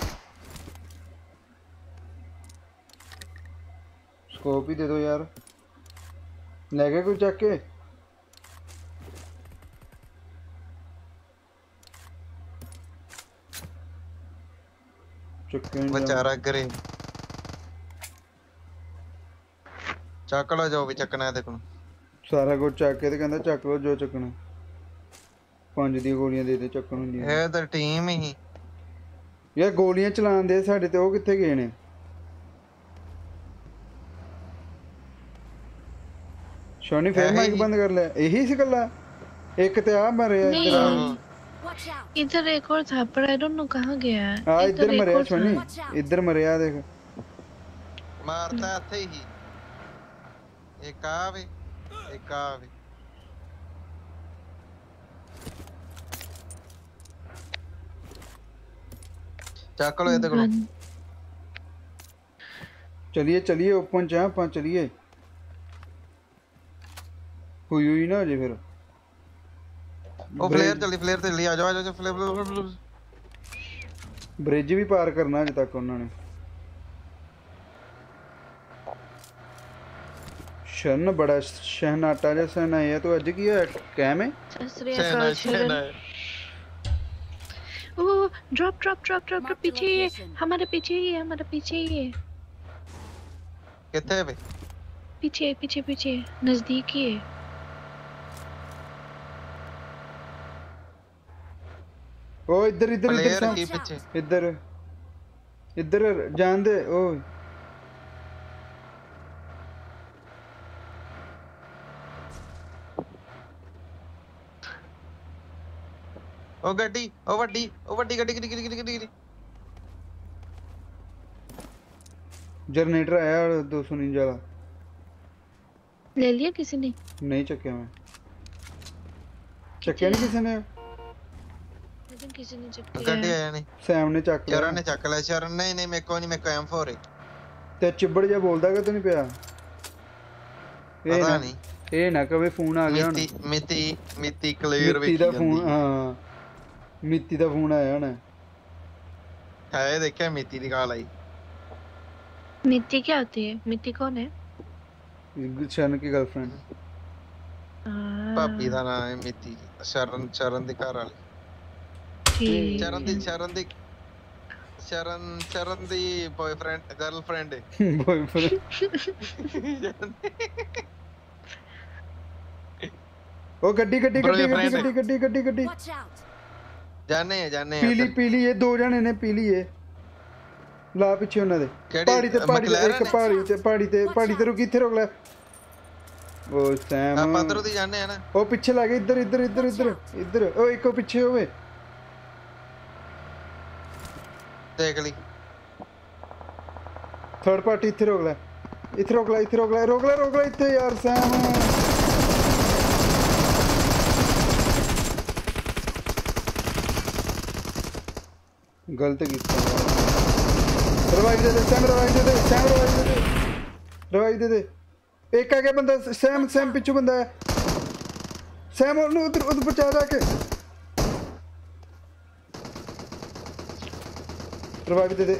स्कोप ही दे दो यार ले गए कोई चक के
बेचारा करे ਚੱਕ ਲਓ ਜੋ ਵੀ ਚੱਕਣਾ ਹੈ ਦੇਖੋ
ਸਾਰਾ ਕੁਝ ਚੱਕ ਕੇ ਤੇ ਕਹਿੰਦਾ ਚੱਕ ਲਓ ਜੋ ਚੱਕਣਾ 5 ਦੀਆਂ ਗੋਲੀਆਂ ਦੇ ਦੇ ਚੱਕਣ ਹੁੰਦੀਆਂ
ਇਹ ਤਾਂ ਟੀਮ ਹੀ
ਯਾਰ ਗੋਲੀਆਂ ਚਲਾਉਣ ਦੇ ਸਾਡੇ ਤੇ ਉਹ ਕਿੱਥੇ ਗਏ ਨੇ शोनी फिर माइक बंद कर ले यही से कल्ला एक ते आ मरे तेरा
इधर एक और था पर आई डोंट नो कहां गया है।
हां इधर मरे शोनी इधर मरे आ देख
मारता थे ही एक आवे ਚੱਕ ਲੋ ਇਹਦੇ ਕੋਲ
चलिए ओपन चा पा चलिए हुई ना अजे फिर
ओ फ्लेयर चली आ जाओ फ्लेयर
ब्रिज भी पार करना अजे तक उन्होंने शरण बड़ा शहनाटा जैसा ना है तो अज की है कैम है
ओ ड्रॉप पीछे ही है हमारे पीछे ही है
कितने पे
पीछे नजदीक ही है।
ओ इधर इधर जान दे ओ
गड्डी
जनरेटर आया 249 वाला
ले लिया किसी ने
नहीं चक्या मैं चक्या नहीं किसी ने
किसी ने चेक
गड्डी आया नहीं
सैम ने चक
शरण ने चक लिया शरण नहीं मेरे को M4 है
ते चिबड़ जा बोलदा कि तो नहीं पिया
पता नहीं
ए ना कवे फोन आ गया
मित्ती क्लियर
मित्ती दा फोन हां मित्ती दा फोन आया ना
है देखा मित्ती दी कॉल आई
मित्ती क्या होती है मित्ती कौन है
शरण की गर्लफ्रेंड
भाभी दा नाम है मित्ती शरण दी घर वाली शरण दी बॉयफ्रेंड गर्लफ्रेंड
ओ गड्डी
जाने
पीली ये दो जने ने पीली है ला पीछे उन्हां दे पहाड़ी ते रुक इथे रोक ले ओ सैम
आप अंदर दी जाने है ना
ओ पीछे लगे इधर ओ एक पीछे होवे
देख ली
थर्ड पार्टी इथे रोक ले इथे यार सैम गलत कीता रिवाइव दे रिवाइव दे एक आ गया बंदा सैम पिछू बंदा है सैम उधर बचा जाके रिवाइव दे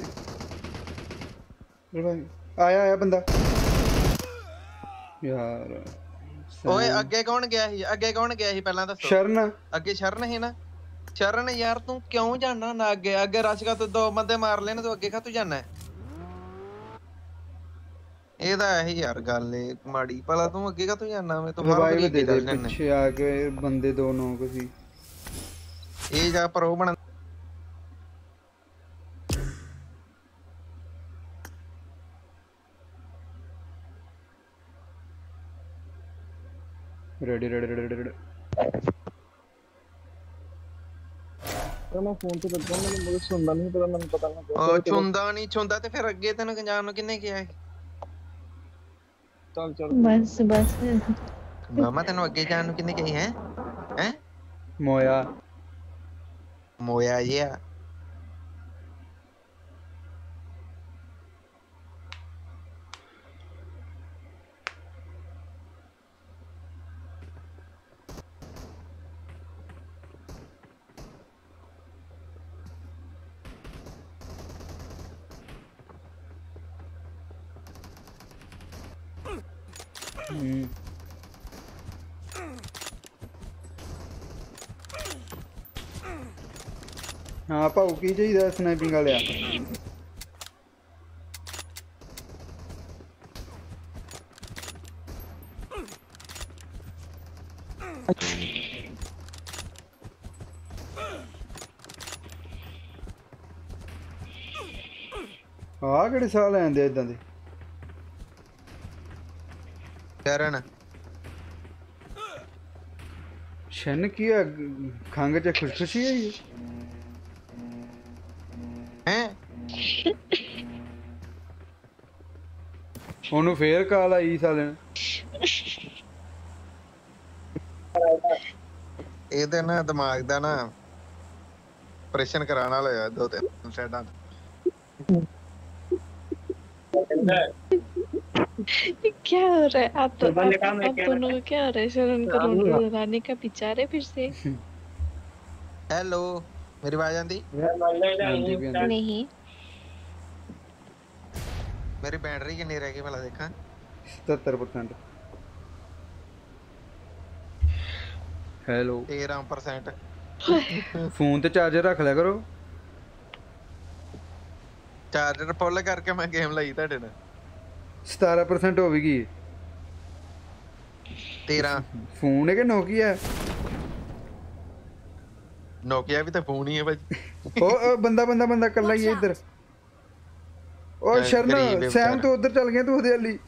रिवाइव आया बंदा यार
ਓਏ ਅੱਗੇ ਕੌਣ ਗਿਆ ਸੀ ਪਹਿਲਾਂ ਦੱਸੋ
ਸ਼ਰਨ
ਅੱਗੇ ਸ਼ਰਨ ਸੀ ਨਾ ਸ਼ਰਨ ਯਾਰ ਤੂੰ ਕਿਉਂ ਜਾਣਾ ਨਾ ਅੱਗੇ ਰਸ਼ ਕਾ ਤੂੰ 2 ਬੰਦੇ ਮਾਰ ਲੈਣੇ ਤੂੰ ਅੱਗੇ ਕਾ ਤੂੰ ਜਾਣਾ ਇਹਦਾ ਇਹੀ ਯਾਰ ਗੱਲ ਏ ਮਾੜੀ ਭਲਾ ਤੂੰ ਅੱਗੇ ਕਾ ਤੂੰ ਜਾਣਾ ਮੈਂ ਤੂੰ ਹਰ ਵਾਰੀ
ਰਿਵਾਈਵ
ਅੱਗੇ
ਦੇ ਦੇ
ਚੱਲ ਜਾਣਾ
ਪਿੱਛੇ ਆ ਕੇ ਬੰਦੇ 2 ਨੌਕ ਸੀ
ਇਹ ਜਾ ਪ੍ਰੋ ਬਣ
रेडी
मैं फोन पे लगा मैंने मुझे सुनना नहीं पता मैंने पता ना
ਛੁੰਦਾ ਤੇ ਫਿਰ ਅੱਗੇ ਤੈਨੂੰ ਜਾਣ ਨੂੰ ਕਿੰਨੇ ਕਿਹਾ
चल चल
बस बस
ਮਾਮਾ ਤੈਨੂੰ ਅੱਗੇ ਜਾਣ ਨੂੰ ਕਿੰਨੇ ਕਹੀ ਹੈ ਮੋਇਆ ਜਿਆ
हाँ भाऊ की चाहिए स्नाइपिंग वाले ਕਿਹੜੇ ਸਾਲ ਆਂਦੇ ਇਦਾਂ ਦੇ
ਕਰਨ
ਸ਼ਨ ਕੀ ਹੈ ਖੰਗ ਚ ਖੁਸ਼ਖੁਸ਼ੀ ਹੈ ਇਹ ਉਹਨੂੰ ਫੇਰ ਕਾਲ ਆਈ ਸਾਲੇ
ਇਹਦੇ ਨਾ ਦਿਮਾਗ ਦਾ ਨਾ ਆਪਰੇਸ਼ਨ ਕਰਾਉਣ ਵਾਲਾ ਹੈ 2-3 ਸਾਈਡਾਂ
क्या हो रहा है आप दोनों को क्या हो रहा है शरण को रुलाने का विचार है फिर से
हेलो मेरी आवाज आंदी
नहीं
मेरी बैटरी कितनी रह गई भला देखा
77% हेलो
13%
फोन ते चार्जर रख लिया करो
चार्जर फुल करके मैं गेम लाई ਤੁਹਾਡੇ ਨਾਲ
17% ਹੋ ਗਈ
13
ਫੋਨ ਹੈ ਕਿ ਨੋਕੀਆ
ਨੋਕੀਆ ਵੀ ਤਾਂ ਫੋਨ ਹੀ ਹੈ ਭਾਜੀ
ਉਹ ਬੰਦਾ ਕੱਲਾ ਹੀ ਹੈ ਇੱਧਰ ਉਹ ਸ਼ਰਨ ਸੈਮ ਤੋਂ ਉਧਰ ਚੱਲ ਗਿਆ ਤੂੰ ਉਹਦੇ ਵਾਲੀ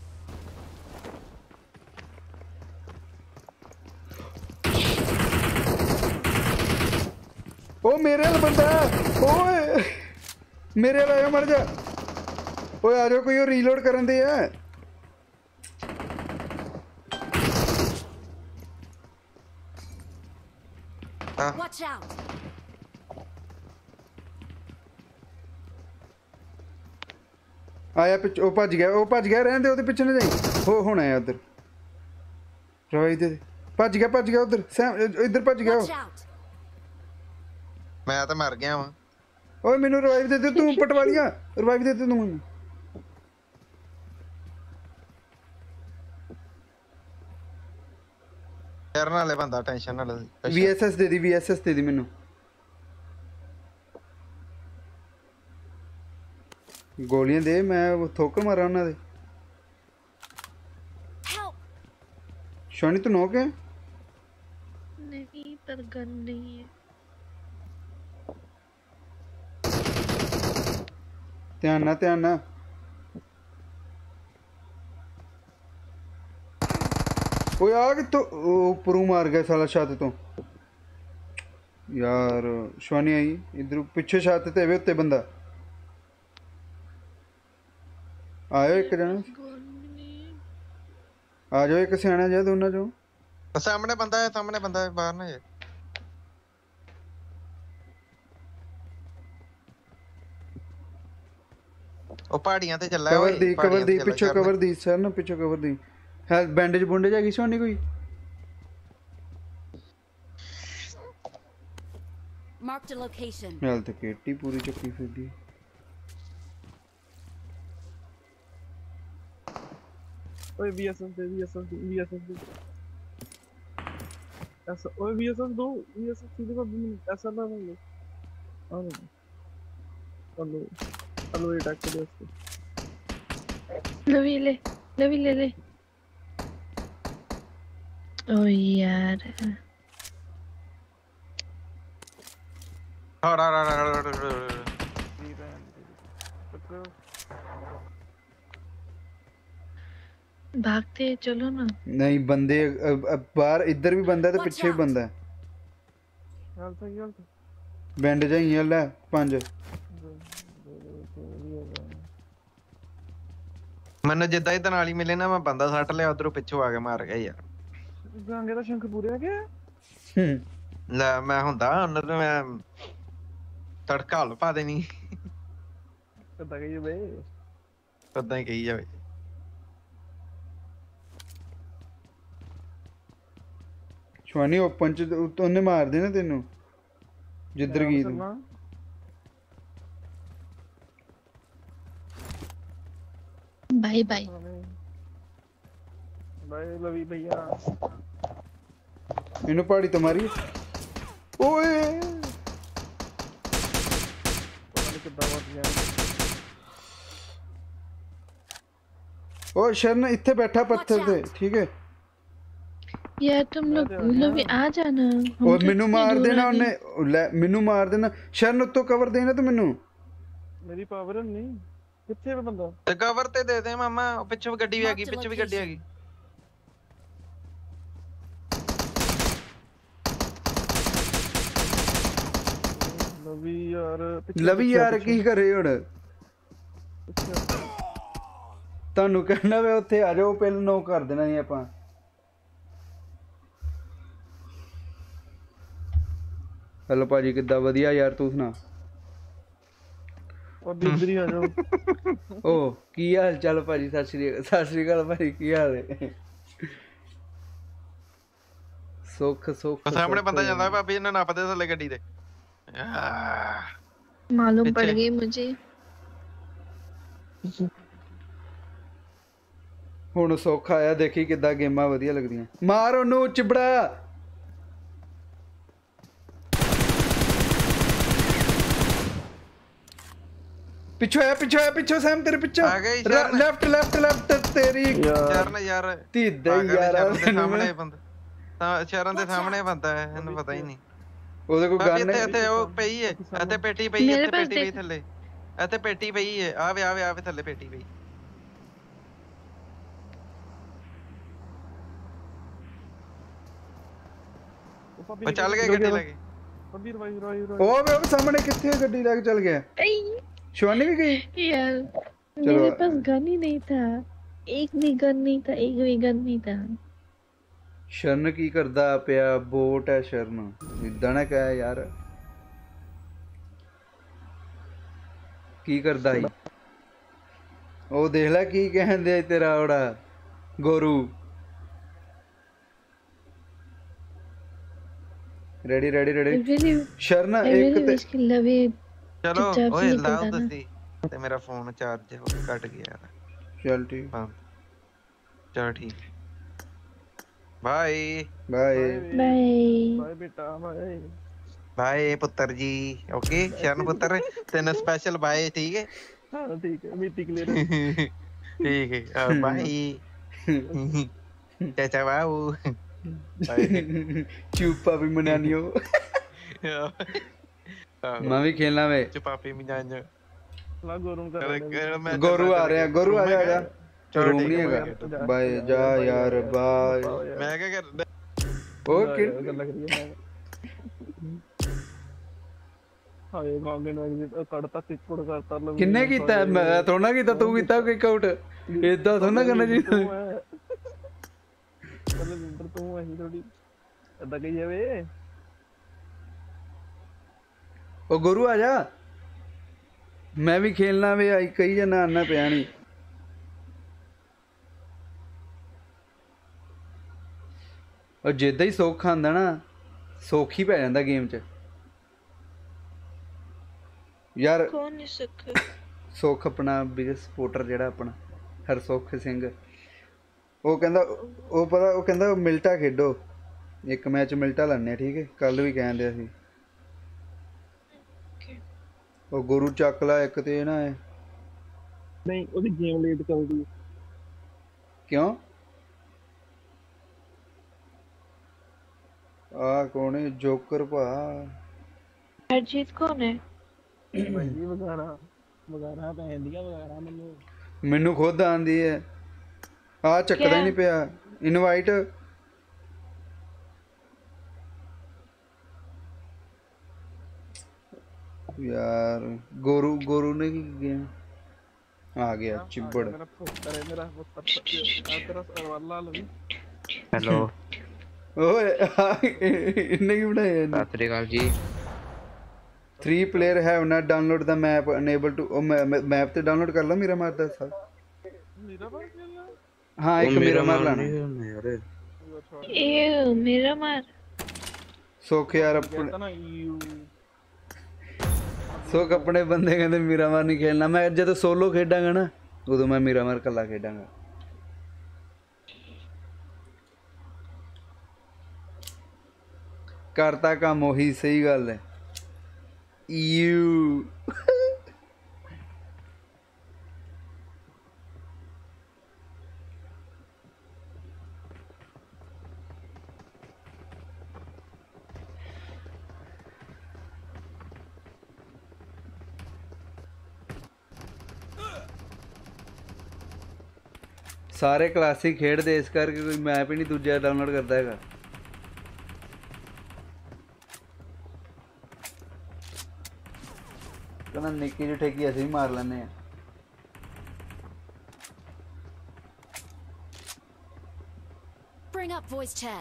ਉਹ ਮੇਰੇ ਵਾਲਾ ਬੰਦਾ ਓਏ ਮੇਰੇ ਵਾਲਾ ਆਇਆ ਮਰ ਜਾ ਓਏ ਆ ਜਾਓ ਕੋਈ ਰੀਲੋਡ ਕਰਨ ਦੇ ਆ
Watch out.
ਆਇਆ ਪਿੱਛੇ ਉਹ ਭੱਜ ਗਿਆ ਰਹਿਣ ਦੇ ਉਹਦੇ ਪਿੱਛੇ ਨਾ ਜਾਈ ਉਹ ਹੁਣ ਆਇਆ ਉਧਰ ਰਵਾਈ ਦੇ ਭੱਜ ਗਿਆ ਉਧਰ ਇੱਧਰ ਭੱਜ ਗਿਆ
Watch out.
ਮੈਂ ਤਾਂ ਮਰ ਗਿਆ ਵਾਂ
ਓਏ ਮੈਨੂੰ ਰਿਵਾਈਵ ਦੇ ਦੇ ਤੂੰ ਪਟਵਾਲੀਆ ਰਿਵਾਈਵ ਦੇ ਦੇ ਤੂੰ ਮੈਨੂੰ
ਕਰਨ ਵਾਲੇ ਬੰਦਾ ਟੈਨਸ਼ਨ ਨਾ ਲੈ
VSS ਦੇ ਦੀ ਮੈਨੂੰ ਗੋਲੀਆਂ ਦੇ ਮੈਂ ਥੋਕ ਮਾਰਾਂ ਉਹਨਾਂ ਦੇ ਸ਼ਾਨੀ ਤੂੰ ਨੋਕ ਹੈ
नहीं पर गन नहीं है
ਧਿਆਨ ਨਾਲ ਓਏ ਆ ਕਿੱਥੋਂ ਉੱਪਰੋਂ ਮਾਰ ਗਿਆ ਸਾਲਾ ਛੱਤ ਤੋਂ ਯਾਰ ਸ਼ਵਾਨੀ ਆਈ ਇਧਰ ਪਿੱਛੇ ਛੱਤ ਤੇ ਵੇ ਉੱਤੇ ਬੰਦਾ ਆਇਓ ਇੱਕ ਜਣਾ ਆ ਜਾਓ ਇੱਕ ਸਿਆਣਾ ਜਿਹਾ ਦੋਨਾਂ ਚੋਂ
ਸਾਹਮਣੇ ਬੰਦਾ ਹੈ ਬਾਹਰ ਨਾ ਜੇ ਉਹ ਪਹਾੜੀਆਂ ਤੇ ਚੱਲਾ
ਕਵਰ ਦੀ ਪਿੱਛੋਂ ਕਵਰ ਦੀ ਸਰ ਨਾ ਪਿੱਛੋਂ ਕਵਰ ਦੀ ਹੈ ਬੈਂਡੇਜ ਬੁੰਡੇਜ ਹੈਗੀ ਸੋਨੀ ਕੋਈ
Marked a location.
ਹਾਲ ਤੇ ਕੇਟੀ ਪੂਰੀ ਚੱਕੀ ਫਿਰਦੀ
ਓਏ VSS ਦੇ VSS ਦੇ ਐਸਾ ਓਏ VSS ਦੋ VSS सीधे कर दूँ ऐसा ना ले हेलो हेलो ये टैग कर दे उसको
लवी ले ओ यार भागते चलो ना।
नहीं बंदे बाहर इधर भी बंदा है तो पीछे भी बंदा है। बैंडेज है ये ले 5
मैंने जिद्दां ही तनाली मिले ना मैं बंदा सट लिया उधरों पिछों आके मार गया यार
गंगे दा शंख पूरे आ गया
ਲੈ ਮੈਂ ਹੁੰਦਾ ਉਹਨਾਂ ਨੂੰ ਮੈਂ ਤੜਕਾ ਹਲ ਪਾ ਦੇਣੀ
ਕਦਾਂ ਗਈ ਬਈ
ਕਦਾਂ ਹੀ ਕਹੀ ਜਾਵੇ
ਸ਼ਵਾਨੀ ਓਪਨ ਚ ਉਹਨੇ ਮਾਰ ਦੇਣਾ ਤੈਨੂੰ ਜਿੱਧਰ ਗਈ ਤੂੰ
बाय बाय
बाय लवी भैया
इन्हों पहाड़ी तो मारी ओए ओ शरण इत्थे बैठा पत्थर पे ठीक है
यार तुम लोग लवी आ जाना
और मेनू मार देना उन्हें ले मेनू मार देना शरण उत्तो कवर देना तो मेनू
मेरी पावर नहीं किथे है बंदा
ਤੇ ਕਵਰ ਤੇ ਦੇ ਦੇ ਮਾਮਾ ਪਿੱਛੇ ਵੀ ਗੱਡੀ ਵੀ ਆ ਗਈ ਪਿੱਛੇ ਵੀ ਗੱਡੀ ਆ ਗਈ
ਲਵੀ ਯਾਰ ਕੀ ਕਰੇ ਹੁਣ ਤੁਹਾਨੂੰ ਕਹਿਣਾ ਵੇ ਉੱਥੇ ਆ ਜਾਓ ਪਹਿਲਾਂ ਨੋ ਕਰ ਦੇਣਾ ਹੀ ਆਪਾਂ ਹੈਲੋ ਭਾਜੀ ਕਿੱਦਾਂ ਵਧੀਆ ਯਾਰ ਤੂੰ ਸੁਣਾ
और बिंदरी आ जाओ
ओ की हाल चाल भाजी सत श्री अकाल भाजी की हाल है सुख सुख
सामने बंदा ਜਾਂਦਾ ਭਾਬੀ ਇਹਨਾਂ ਨੱਪਦੇ ਥੱਲੇ ਗੱਡੀ ਦੇ
मालूम पड़ गई मुझे
ਹੁਣ ਸੁੱਖ ਆਇਆ ਦੇਖੀ ਕਿੱਦਾਂ ਗੇਮਾਂ ਵਧੀਆ ਲੱਗਦੀਆਂ ਮਾਰ ਉਹਨੂੰ ਚਿਬੜਾ ਪਿੱਛੇ ਪਿੱਛੇ ਸੈਮ ਤੇਰੇ ਪਿੱਛੇ
ਆ ਗਈ
ਲੈਫਟ ਤੇਰੀ
ਸ਼ਰਨ ਯਾਰ
ਧੀਦੇ ਯਾਰ
ਸਾਹਮਣੇ ਬੰਦਾ ਸ਼ਰਨ ਦੇ ਸਾਹਮਣੇ ਬੰਦਾ ਹੈ ਇਹਨੂੰ ਪਤਾ ਹੀ ਨਹੀਂ
ਉਹਦੇ ਕੋਲ ਗਨ ਹੈ
ਇੱਥੇ ਉਹ ਪਈ ਹੈ ਇੱਥੇ ਪੇਟੀ ਪਈ ਹੈ ਇੱਥੇ ਪੇਟੀ ਪਈ ਥੱਲੇ ਇੱਥੇ ਪੇਟੀ ਪਈ ਹੈ ਆਵੇ ਥੱਲੇ ਪੇਟੀ ਪਈ ਉਹ ਚੱਲ ਗਏ ਗੱਡੀ ਲੈ ਕੇ
ਉਹ ਵੇ
ਉਹ ਸਾਹਮਣੇ ਕਿੱਥੇ ਗੱਡੀ ਲੈ ਕੇ ਚੱਲ ਗਿਆ शिवानी भी गई
यार मेरे पास गन ही नहीं था एक भी गन नहीं था
शरण की करदा पिया बोट है शरण इदा ना कह यार की करदा ही ओ देख लै की कहंदे तेरा ओड़ा गोरू रेडी शरण एक ते
लवे
चलो ओए लाओ दसी ते मेरा फोन चार्ज हो कट गया यार
चल ठीक
हां चल ठीक बाय
बेटा
बाय पुत्र जी ओके शरण पुत्र तेन स्पेशल बाय ठीक है
हां ठीक है मीटिंग क्लियर
ठीक है बाय चाचा बाबू
चुप्पा भी मनानियो मैं भी खेलना वे
चुपापी मिजाज
ला गोरू का
गोरू आ रहा है गोरू आ जा रूम नहीं हैगा बाय जा यार बाय
मैं क्या कर
ओ किड
लग रही है हाय गांगे ने कड़ता टिकड़ करता लव
किन्ने कीता मैं थोड़ा कीता तू कीता किक आउट इदा थोड़ा करना चाहिए चल विंटर तू वही थोड़ी अदा कही जावे ओ गुरु आजा मैं भी खेलना वे आई कही जाना आना पिया नहीं और जिद्दा ही सुख आंदा ना सुख ही पै जांदा गेम च यार
कौन है सुख
सुख अपना बिगेस्ट सपोर्टर जेड़ा अपना हरसुख सिंह ਉਹ ਕਹਿੰਦਾ ਉਹ ਪਤਾ ਉਹ ਕਹਿੰਦਾ ਮਿਲਟਾ ਖੇਡੋ, ਇੱਕ ਮੈਚ ਮਿਲਟਾ ਲਾਣੇ ਠੀਕ ਹੈ, ਕੱਲ ਵੀ ਕਹਿੰਦੇ ਅਸੀਂ। ਉਹ ਗੁਰੂ ਚੱਕ ਲਾ ਇੱਕ ਤੇ ਨਾ ਹੈ।
ਨਹੀਂ ਉਹਦੀ ਗੇਮ ਲੇਟ ਚੱਲਦੀ।
ਕਿਉਂ? ਆ ਕੌਣ ਹੈ? ਜੋਕਰ ਭਾ।
हरजीत कौन है?
ਭਾਈ ਵਗਾਰਾ ਵਗਾਰਾ ਪੈਂਦੀਆਂ ਵਗਾਰਾ ਮੈਨੂੰ।
ਮੈਨੂੰ ਖੁਦ ਆਂਦੀ ਹੈ। ਆ ਚੱਕਦਾ ਹੀ ਨਹੀਂ ਪਿਆ ਇਨਵਾਈਟ। यार गोरू गोरू ने की गया आ गया चिब्बड़।
ਮੇਰਾ ਪੁੱਤਰ ਹੈ, ਮੇਰਾ ਪੁੱਤਰ ਤੇਰਾ ਸਰਵਾਲਾ ਲਵੀ।
हेलो
ओए इन्ने की बनाया है?
Sat Shri Akal ji.
3 player have not download the map unable to map ते डाउनलोड कर लो मेरा मार दा साहब।
ਮੇਰਾ ਬਾਰ ਕਿਹਾ
हाँ एक मेरा मार लाना
यार
ए मेरा मार।
सुख यार अपने
ਤਾਂ ਨਾ ਯੂ
सुख अपने बंदे कहते मेरा मार नहीं खेलना। मैं जब सोलो खेडांगा ना उदो मैं मेरा मार कला खेडांगा। करता काम ओही सही गल है। यू सारे क्लासिक खेडते इस करके कोई मैप ही नहीं दूजा डाउनलोड करता है। कहना निक्की जी ठेकी असीं भी मार लेने हैं।
Bring up voice chat.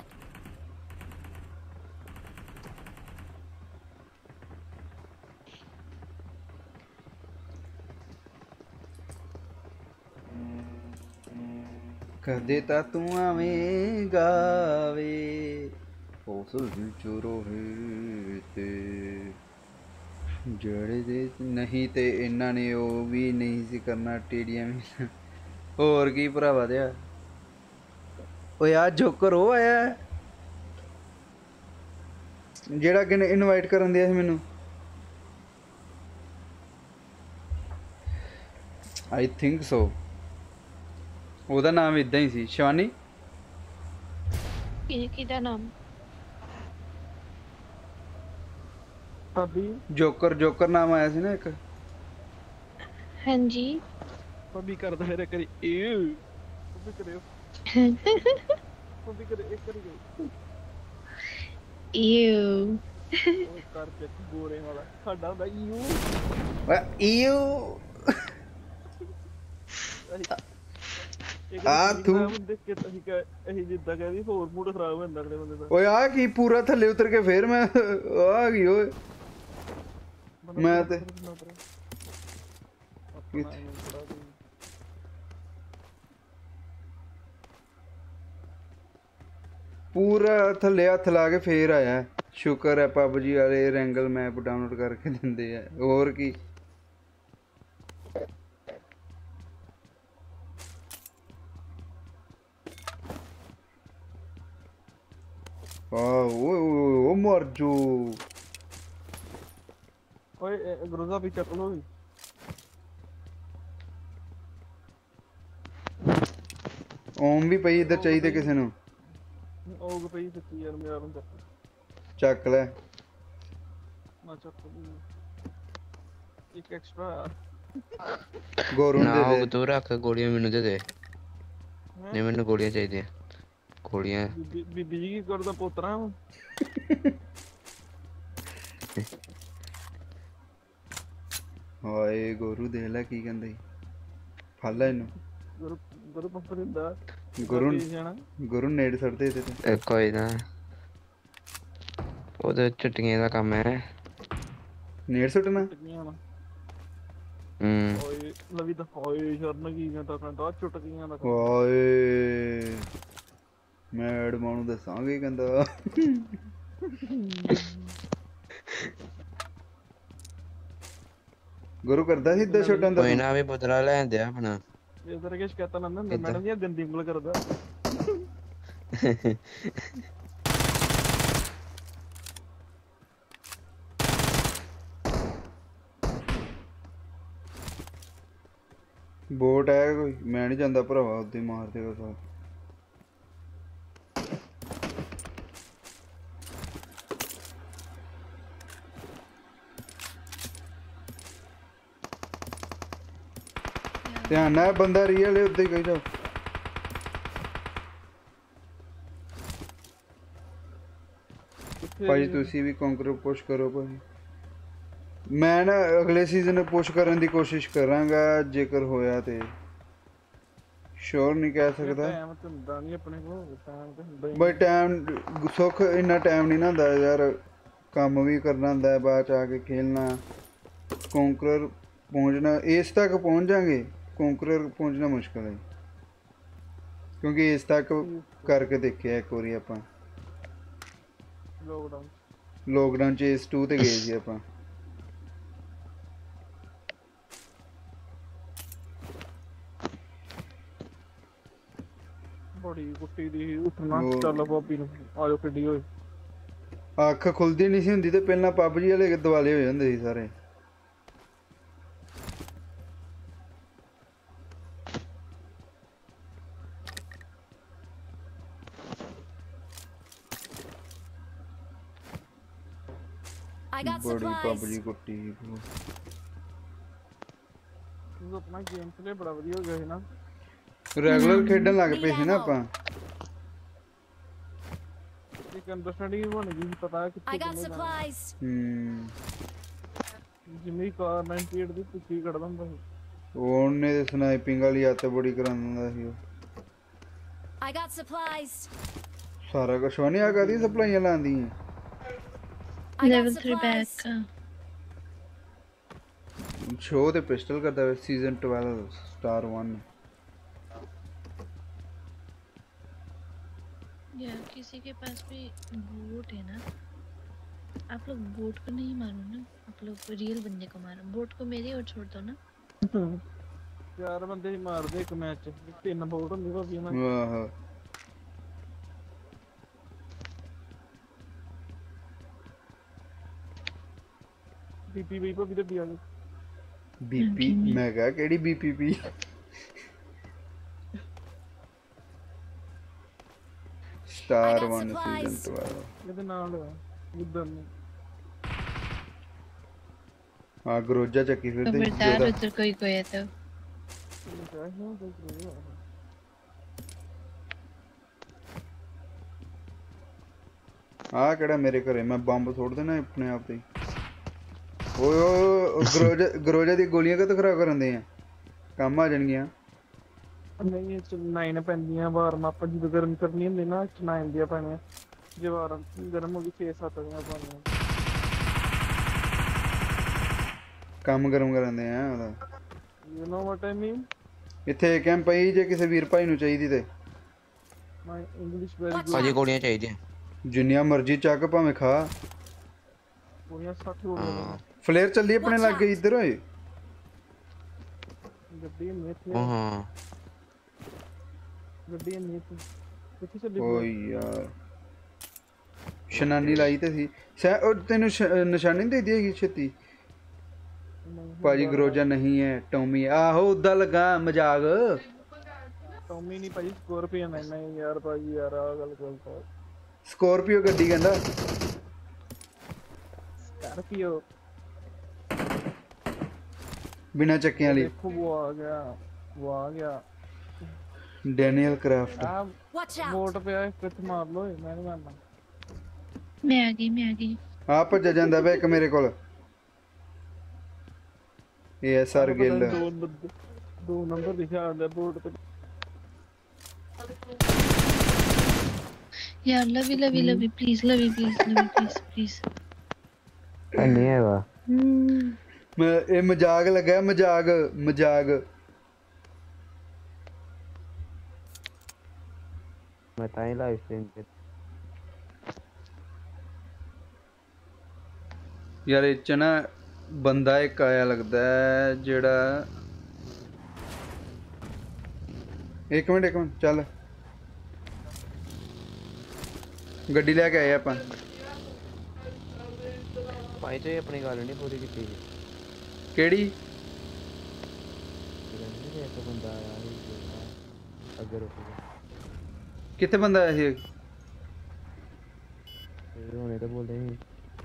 कदे ता तू आवेगा वे हौसल विच रोहे ते जड़े दे नहीं ते इन्ना ने ओ भी नहीं सी करना टीडीएम होर की भरावा दिया। ओ यार जोकर ओ आया जेड़ा कि इनवाइट करन दिया सी मैनू। आई थिंक सो ਉਹਦਾ ਨਾਮ ਇਦਾਂ ਹੀ ਸੀ ਸ਼ਿਵਾਨੀ।
किदा नाम?
ਭਾਬੀ
ਜੋਕਰ ਜੋਕਰ ਨਾਮ ਆਇਆ ਸੀ ਨਾ ਇੱਕ।
हाँ जी
ਭਾਬੀ ਕਰਦਾ ਮੇਰੇ ਕਰੀ ਏ ਭਾਬੀ ਕਰਿਓ ਭਾਬੀ ਕਰੇ ਇੱਕ ਕਰੀ ਗਈ
यू
ਉਹ ਕਰ ਕੇ ਗੋਰੇ ਵਾਲਾ ਸਾਡਾ ਹੁੰਦਾ ਯੂ
ਓਏ ਈਓ ਆ ਤੂੰ
ਦੇਖ ਕੇ ਅਸੀਂ ਕਹੇ ਅਸੀਂ ਜਿੱਦਾਂ ਕਹਿੰਦੀ ਹੋਰ ਮੂਡ ਖਰਾਬ ਹੋ ਜਾਂਦਾ ਅਗਲੇ ਬੰਦੇ ਦਾ।
ਓਏ ਆ ਕੀ ਪੂਰਾ ਥੱਲੇ ਉਤਰ ਕੇ ਫੇਰ ਮੈਂ ਆ ਗਈ ਓਏ ਮੈਂ ਤੇ ਪੂਰਾ ਥੱਲੇ ਹੱਥ ਲਾ ਕੇ ਫੇਰ ਆਇਆ। ਸ਼ੁਕਰ ਹੈ ਪਬਜੀ ਵਾਲੇ ਰੈਂਗਲ ਮੈਪ ਡਾਊਨਲੋਡ ਕਰਕੇ ਦਿੰਦੇ ਆ ਹੋਰ ਕੀ। ओ मर जो
ਓਏ ਗਰੋਜ਼ਾ ਵੀ ਚੱਕ ਲੋ।
ਓਮ ਵੀ ਪਈ ਇੱਧਰ ਚਾਹੀਦੇ ਕਿਸੇ ਨੂੰ।
ਉਹ ਪਈ ਸੱਚੀ ਯਾਰ ਮੇਰਾ ਬੰਦਾ
ਚੱਕ ਲੈ।
ਮੈਂ ਚੱਕ ਇੱਕ ਐਕਸਟਰਾ
ਗੋਰੂ
ना
ਦੇ
वो
ਦੇ।
तू रख गोलियां मैनू दे दे। नहीं मैनू गोलियां चाहिए गोलियां।
ਬੀਬੀ ਜੀ ਕੀ ਕਰਦਾ ਪੋਤਰਾ
ਹਾਏ ਗੋਰੂ ਦੇਖ ਲੈ ਕੀ ਕਹਿੰਦਾ ਈ। ਫੜ ਲੈ ਇਹਨੂੰ।
ਗੁਰੂ ਗੁਰੂ ਪੰਪ ਦਿੰਦਾ
ਗੁਰੂ
ਜਾਣਾ
ਗੁਰੂ ਨੇੜ ਸੜਦੇ ਤੇ
कोई ना ओदे चुटकियां दा काम है।
ਨੇੜ ਸੁੱਟਣਾ।
ਓਏ ਲਵੀ ਦਾ ਓਏ ਸ਼ਰਨ ਕੀ ਕਹਿੰਦਾ ਚੁਟਕੀਆਂ ਦਾ
ਹਾਏ ਮੈਡਮਾਂ ਨੂੰ ਦੱਸਾਂਗੇ ਕਹਿੰਦਾ। ਗੁਰੂ ਕਰਦਾ ਸੀ ਇੱਦਾਂ ਛੋਟਾ ਹੁੰਦਾ
कोई ना अभी बदला ले दे अपना।
ਇਸ ਤਰ੍ਹਾਂ ਕਿ ਸ਼ਿਕਾਇਤਾਂ ਲੈਂਦੇ ਹੁੰਦੇ ਮੈਡਮ ਜੀ ਗੰਦੀ ਉਂਗਲ ਕਰਦਾ।
बोट है कोई मैं नहीं जानता भरावा उद्दे मार देगा साथ ध्यान है बंदा रियल है उद्दे कही जाओ भाई तुसी भी कॉन्कर पुश करो भाई मैं ना अगले सीजन पुश करने की कोशिश करांगा जेकर होया ते श्योर नहीं कह सकदा
टाइम तो ਹੁੰਦਾ ਨਹੀਂ ਆਪਣੇ ਕੋਲ ਟਾਈਮ ਤੇ ਹੁੰਦਾ
भाई टाइम सुख इन्ना टाइम नहीं ना होंदा यार काम भी करना होंदा है बाद च आके खेलना कॉन्कर पहुंचना इस तक पहुंच जाएंगे कॉन्कर पहुंचना मुश्किल है क्योंकि इस तक करके देखिए एक बारी ਆਪਾਂ लॉकडाउन च इस 2 ਤੇ ਗਏ ਸੀ ਆਪਾਂ
ਬੜੀ ਕੁੱਟੀ ਦੀ ਉੱਠਣਾ ਚੱਲ ਬਾਬੀ ਨੂੰ ਆਜੋ ਕਿੱਡੀ ਹੋਏ
ਅੱਖ ਖੁੱਲਦੀ ਨਹੀਂ ਸੀ ਹੁੰਦੀ ਤੇ ਪਹਿਲਾਂ ਪਬਜੀ ਵਾਲੇ ਦਿਵਾਲੇ ਹੋ ਜਾਂਦੇ ਸੀ ਸਾਰੇ
I got
बड़ी
supplies.
पबजी कुट्टी
ਉਹ ਆਪਣਾ ਗੇਮ ਪਲੇ ਬੜਾ ਵਧੀਆ ਹੋ ਗਿਆ ਸੀ ਨਾ
ਰੈਗੂਲਰ ਖੇਡਣ ਲੱਗ ਪਏ ਸੀ ਨਾ ਆਪਾਂ
ਇੱਕ ਅੰਡਰਸਟੈਂਡਿੰਗ ਬਣ ਗਈ ਸੀ ਪਤਾ
I
ਕਿੱਥੇ
got supplies.
ਜਿੰਨੀ ਕਾਰ 98 ਦੀ ਪੁੱਛੀ ਕੱਢ ਦਿੰਦਾ ਸੀ
ਉਹਨੇ ਤੇ ਸਨਾਈਪਿੰਗ ਵਾਲੀ ਆਦਤ ਬੜੀ ਕਰਾਉਂਦਾ ਸੀ ਉਹ
I got supplies.
ਸਾਰਾ ਕੁਛ ਨਹੀਂ ਆ ਕਰਦੀ ਸਪਲਾਈਆਂ ਲਾਉਂਦੀਆਂ
I got
level 3
supplies.
Bag का
शो ते पिस्टल करता है सीजन 12 स्टार 1
यार किसी के पास भी बोट है ना आप लोग बोट को नहीं मारो ना आप लोग रियल बंदे को मारो बोट को मेरे और छोड़ दो ना
ਚਾਰ ਬੰਦੇ ਹੀ ਮਾਰਦੇ ਇੱਕ ਮੈਚ ਚ ਤਿੰਨ ਬੋਟ ਹੁੰਦੇ ਭਾਬੀ ਉਹਨਾਂ
वाह
ਬੀਪੀ ਵੀ ਭਾਬੀ ਤੇ ਵੀ ਆ ਗਈ
बीपी मैं कहा केड़ी बीपीपी स्टार 1 सीजन 12
ਇਹਦੇ ਨਾਲ ਉਧਰ ਨੂੰ
हाँ ग्रोजा चक्की फिर दे
खबरदार उधर कोई कोई है तो
आ केड़ा मेरे घरे मैं बंब छोड़ देना अपने आप ते ओए ओए ग्रोजा दी गोलियां कद खराब करन दे काम आ जाणगियां
ਨਹੀਂ ਇਹ 9 ਪੈਂਦੀਆਂ ਵਾਰ ਮਾਪਾ ਜਦੋਂ ਗਰਮ ਕਰਨੀ ਹੁੰਦੀ ਨਾ 9 ਦੀਆਂ ਪੈਣੀਆਂ ਜੇ ਵਾਰ ਗਰਮ ਹੋ ਗਈ 6-7 ਦੀਆਂ ਪਾਣੀਆਂ
ਕੰਮ ਗਰਮ ਕਰਨ ਦੇ ਆ ਉਹਦਾ
ਯੂ نو ਵਾਟ ਆਈ ਮੀਨ
ਇੱਥੇ ਕੈਂਪ ਪਈ ਜੇ ਕਿਸੇ ਵੀਰ ਭਾਈ ਨੂੰ ਚਾਹੀਦੀ ਤੇ
ਮਾਈ ਇੰਗਲਿਸ਼ ਵੈਰੀ ਗੁੱਡ
ਭਾਜੀ ਗੋਲੀਆਂ ਚਾਹੀਦੀਆਂ
ਜਿੰਨੀਆਂ ਮਰਜ਼ੀ ਚੱਕ ਭਾਵੇਂ ਖਾ
ਗੋਲੀਆਂ 60 ਹੋ ਗਈਆਂ
ਫਲੇਅਰ ਚੱਲੀ ਆਪਣੇ ਲਾਗੇ ਇੱਧਰ ਓਏ
ਗੱਡੀ ਮੇਥੇ
ਹਾਂ
ਗੱਡੀ ਮੇਥੇ ਕਿੱਥੇ ਚੱਲੀ
ਓਏ ਯਾਰ ਸ਼ਨਾਨੀ ਲਾਈ ਤੇ ਸੀ ਉਹ ਤੈਨੂੰ ਨਿਸ਼ਾਨੀ ਦੇ ਦਿੱਤੀ ਹੈਗੀ ਛੇਤੀ ਭਾਜੀ ਗਰੋਜਾ ਨਹੀਂ ਹੈ ਟੌਮੀ ਆਹੋ ਉਦਾਂ ਲੱਗਾ ਮਜ਼ਾਕ
ਟੌਮੀ ਨਹੀਂ ਭਾਜੀ ਸਕੋਰਪੀਅਨ ਹੈ ਨਹੀਂ ਯਾਰ ਭਾਜੀ ਯਾਰ ਆ ਗੱਲ ਕਰਦਾ
ਸਕੋਰਪੀਓ ਗੱਡੀ ਕਹਿੰਦਾ
ਸਕੋਰਪੀਓ
ਬਿਨਾ ਚੱਕਿਆਂ ਵਾਲੀ
ਦੇਖੋ ਉਹ ਆ ਗਿਆ
ਡੈਨੀਅਲ ਕਰਾਫਟ
ਆ
Watch out.
ਵੋਟ ਪਿਆ ਕਿੱਥੇ ਮਾਰ ਲੋ ਮੈਂ ਨਹੀਂ ਮਾਰਨਾ
मैं आ गई
ਆ ਭੱਜ ਜਾਂਦਾ ਵੇ ਇੱਕ ਮੇਰੇ ਕੋਲ ASR ਗਿੱਲ
ਦੋ ਨੰਬਰ ਲਿਖਿਆ ਆਉਂਦਾ ਬੋਰਡ ਤੇ
यार लवी प्लीज लवी प्लीज
ਨਹੀਂ ਹੈਗਾ
ਮੈਂ ਇਹ ਮਜ਼ਾਕ ਲੱਗਾ ਮਜ਼ਾਕ
ਮੈਂ ਤਾਂ ਹੀ ਲਾਈਵ ਸਟ੍ਰੀਮ ਤੇ
ਯਾਰ ਇਹ ਚ ਨਾ ਬੰਦਾ ਇੱਕ ਆਇਆ ਲੱਗਦਾ ਹੈ ਜਿਹੜਾ ਇੱਕ ਮਿੰਟ ਚੱਲ ਗੱਡੀ ਲੈ ਕੇ ਆਏ ਆਪਾਂ
ਭਾਈ ਤੇ ਆਪਣੀ ਗੱਲ ਨਹੀਂ ਪੂਰੀ ਕੀਤੀ
ਕਿਹੜੀ
ਕਹਿੰਦੇ ਇੱਕ ਬੰਦਾ ਆਇਆ ਸੀ ਜਿਹੜਾ ਅੱਗੇ ਰੁਕ ਗਿਆ
ਕਿੱਥੇ ਬੰਦਾ ਆਇਆ ਸੀ
ਇਹ ਹੁਣੇ ਤਾਂ ਬੋਲਦੇ ਸੀ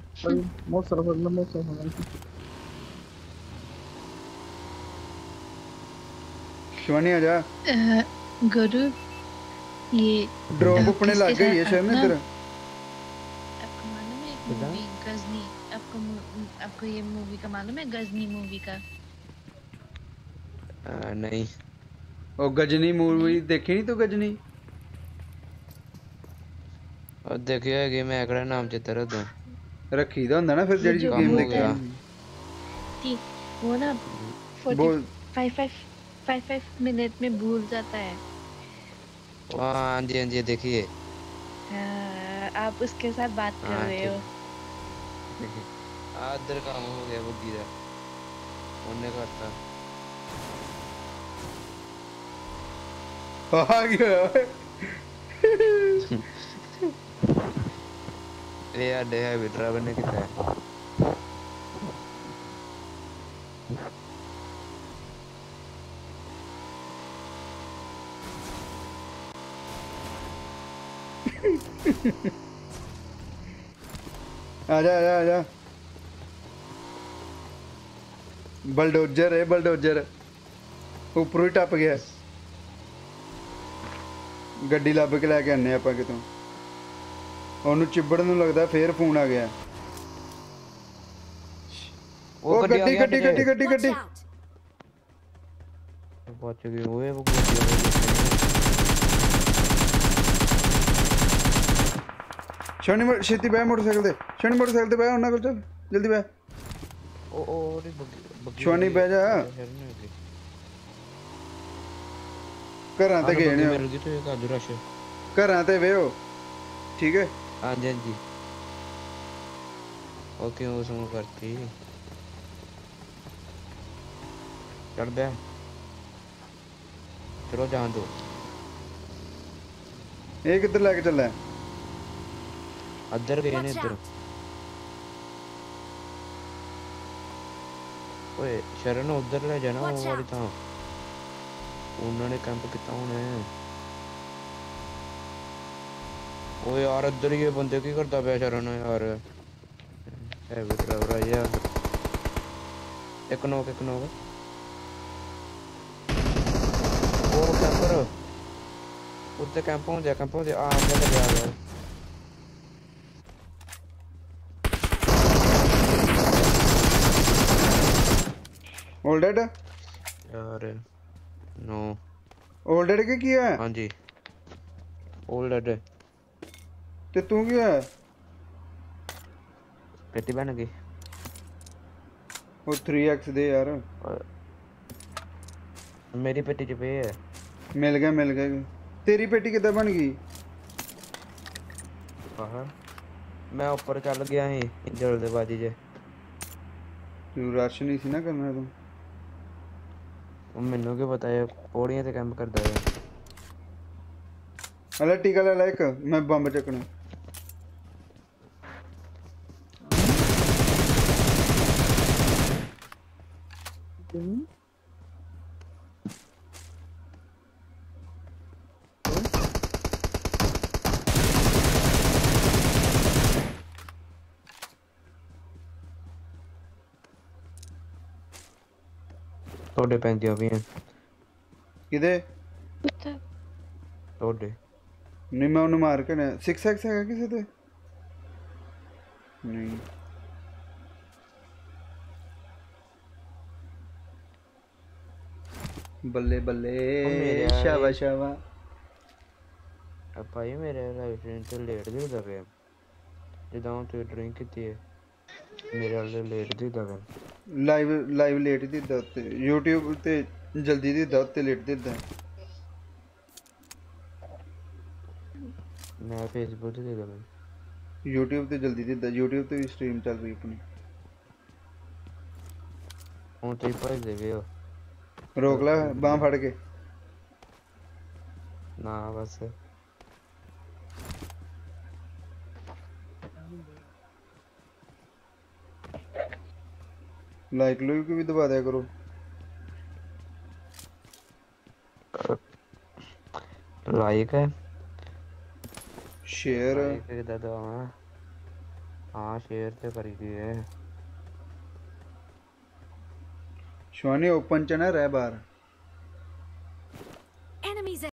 शिवानी आजा
गुरु ये
ड्रॉप अपने लग गई है शायद ना इधर
आपको मालूम है एक मूवी गजनी आपको ये मूवी का मालूम है गजनी मूवी का
नहीं
ओ गजनी मूवी देखी नहीं तू गजनी
और देखियो है कि मैं एकड़ा नाम चित्र दूं
रखी दा हुंदा ना फिर जेडी
जो
गेम
वो
देखी
थी वो ना
बोल
5 मिनट में भूल जाता है
हाँ जी देखिए
आप उसके साथ बात कर रहे हो
इधर काम हो गया बुग्गी दा उन्हें करता
आ गया
ये आडे है ड्राइवर ने किया है
आजा बलडोजर है बलडोजर ऊपर ही टप गया गड्डी ਲੱਭ ਕੇ ਲੈ ਕੇ ਆਨੇ ਆਪਾਂ ਕਿਤੋਂ ਉਹਨੂੰ ਚਿੱਬੜਨ ਨੂੰ ਲੱਗਦਾ ਫੇਰ ਫੋਨ ਆ ਗਿਆ ਉਹ ਗੱਡੀ
Watch out!
पहुंच गए ओए वो
ਸ਼ਨੀ ਛੇਤੀ ਬੈ ਮੋਟਰਸਾਈਕਲ ਤੇ ਸ਼ਨੀ ਮੋਟਰਸਾਈਕਲ ਤੇ ਬੈ ਉਹਨਾਂ ਕੋਲ ਚੱਲ ਜਲਦੀ ਬੈ
ओ रे बग्गी
ਸ਼ਨੀ ਬੈ ਜਾ ਘਰਾਂ ਤੇ ਗਏ ਨੇ
मेरे की तो एक आधु रश
ਘਰਾਂ ਤੇ ਵੇਓ ठीक है
हाँ जी ओके वो सुनो करती चढ़ बे चलो जान दो
ये किधर लेके चला है
अदर गए ने
Watch
इधर
out!
ओए शरण उधर ले जाना वो
Watch
वाली
out.
था उन्होंने कैंप कितना होने ओ यार इधर ये बंदे की करता पे शरण यार है भी ड्राइवर यार एक नॉक और कैंपर उत्ते कैंप हो जा आ गया
ऑल डेड
यार नो
ऑल डेड के किया है
हाँ जी ओल्ड डेड
ते तू क्या है
पेटी बन गई
वो 3x दे यार
मेरी पेटी च पे है
मिल गया तेरी पेटी कितना बन गई
हाँ मैं ऊपर चल गया ही जल्दबाजी च
तू रश नहीं सी ना करना तू
मैनू क्या पता है पौड़ियां ते कैंप करदा है
अले टीका ले एक मैं बंब चकना
तोड़े पैंदियां भी हैं
किदे
तोड़े
नहीं मैं उन्हें मार के 6x है किसे ते नहीं बल्ले बल्ले शाबा
भाई मेरे लाइफ स्ट्रीम ते लेट दिखदा पे जिदा हूं तू ड्रिंक कीती है मेरे वाले लेट दिखदा पे
लाइव लेट दिखदा उत्ते YouTube ते जल्दी दिखदा उत्ते लेट दिखदा
मैं फेसबुक ते दिखदा पे
YouTube ते जल्दी दिखदा YouTube ते भी स्ट्रीम चल रही अपनी
हूं तुम भज दे पे हो
रोक ला बांह फड़ के
ना बस
लाइक लुक भी दबा दिया करो।
लाइक है
शेयर
लाइक किदा दबावां? हाँ शेयर तो करी दी है।
शिवानी ओपन च ना रह बाहर।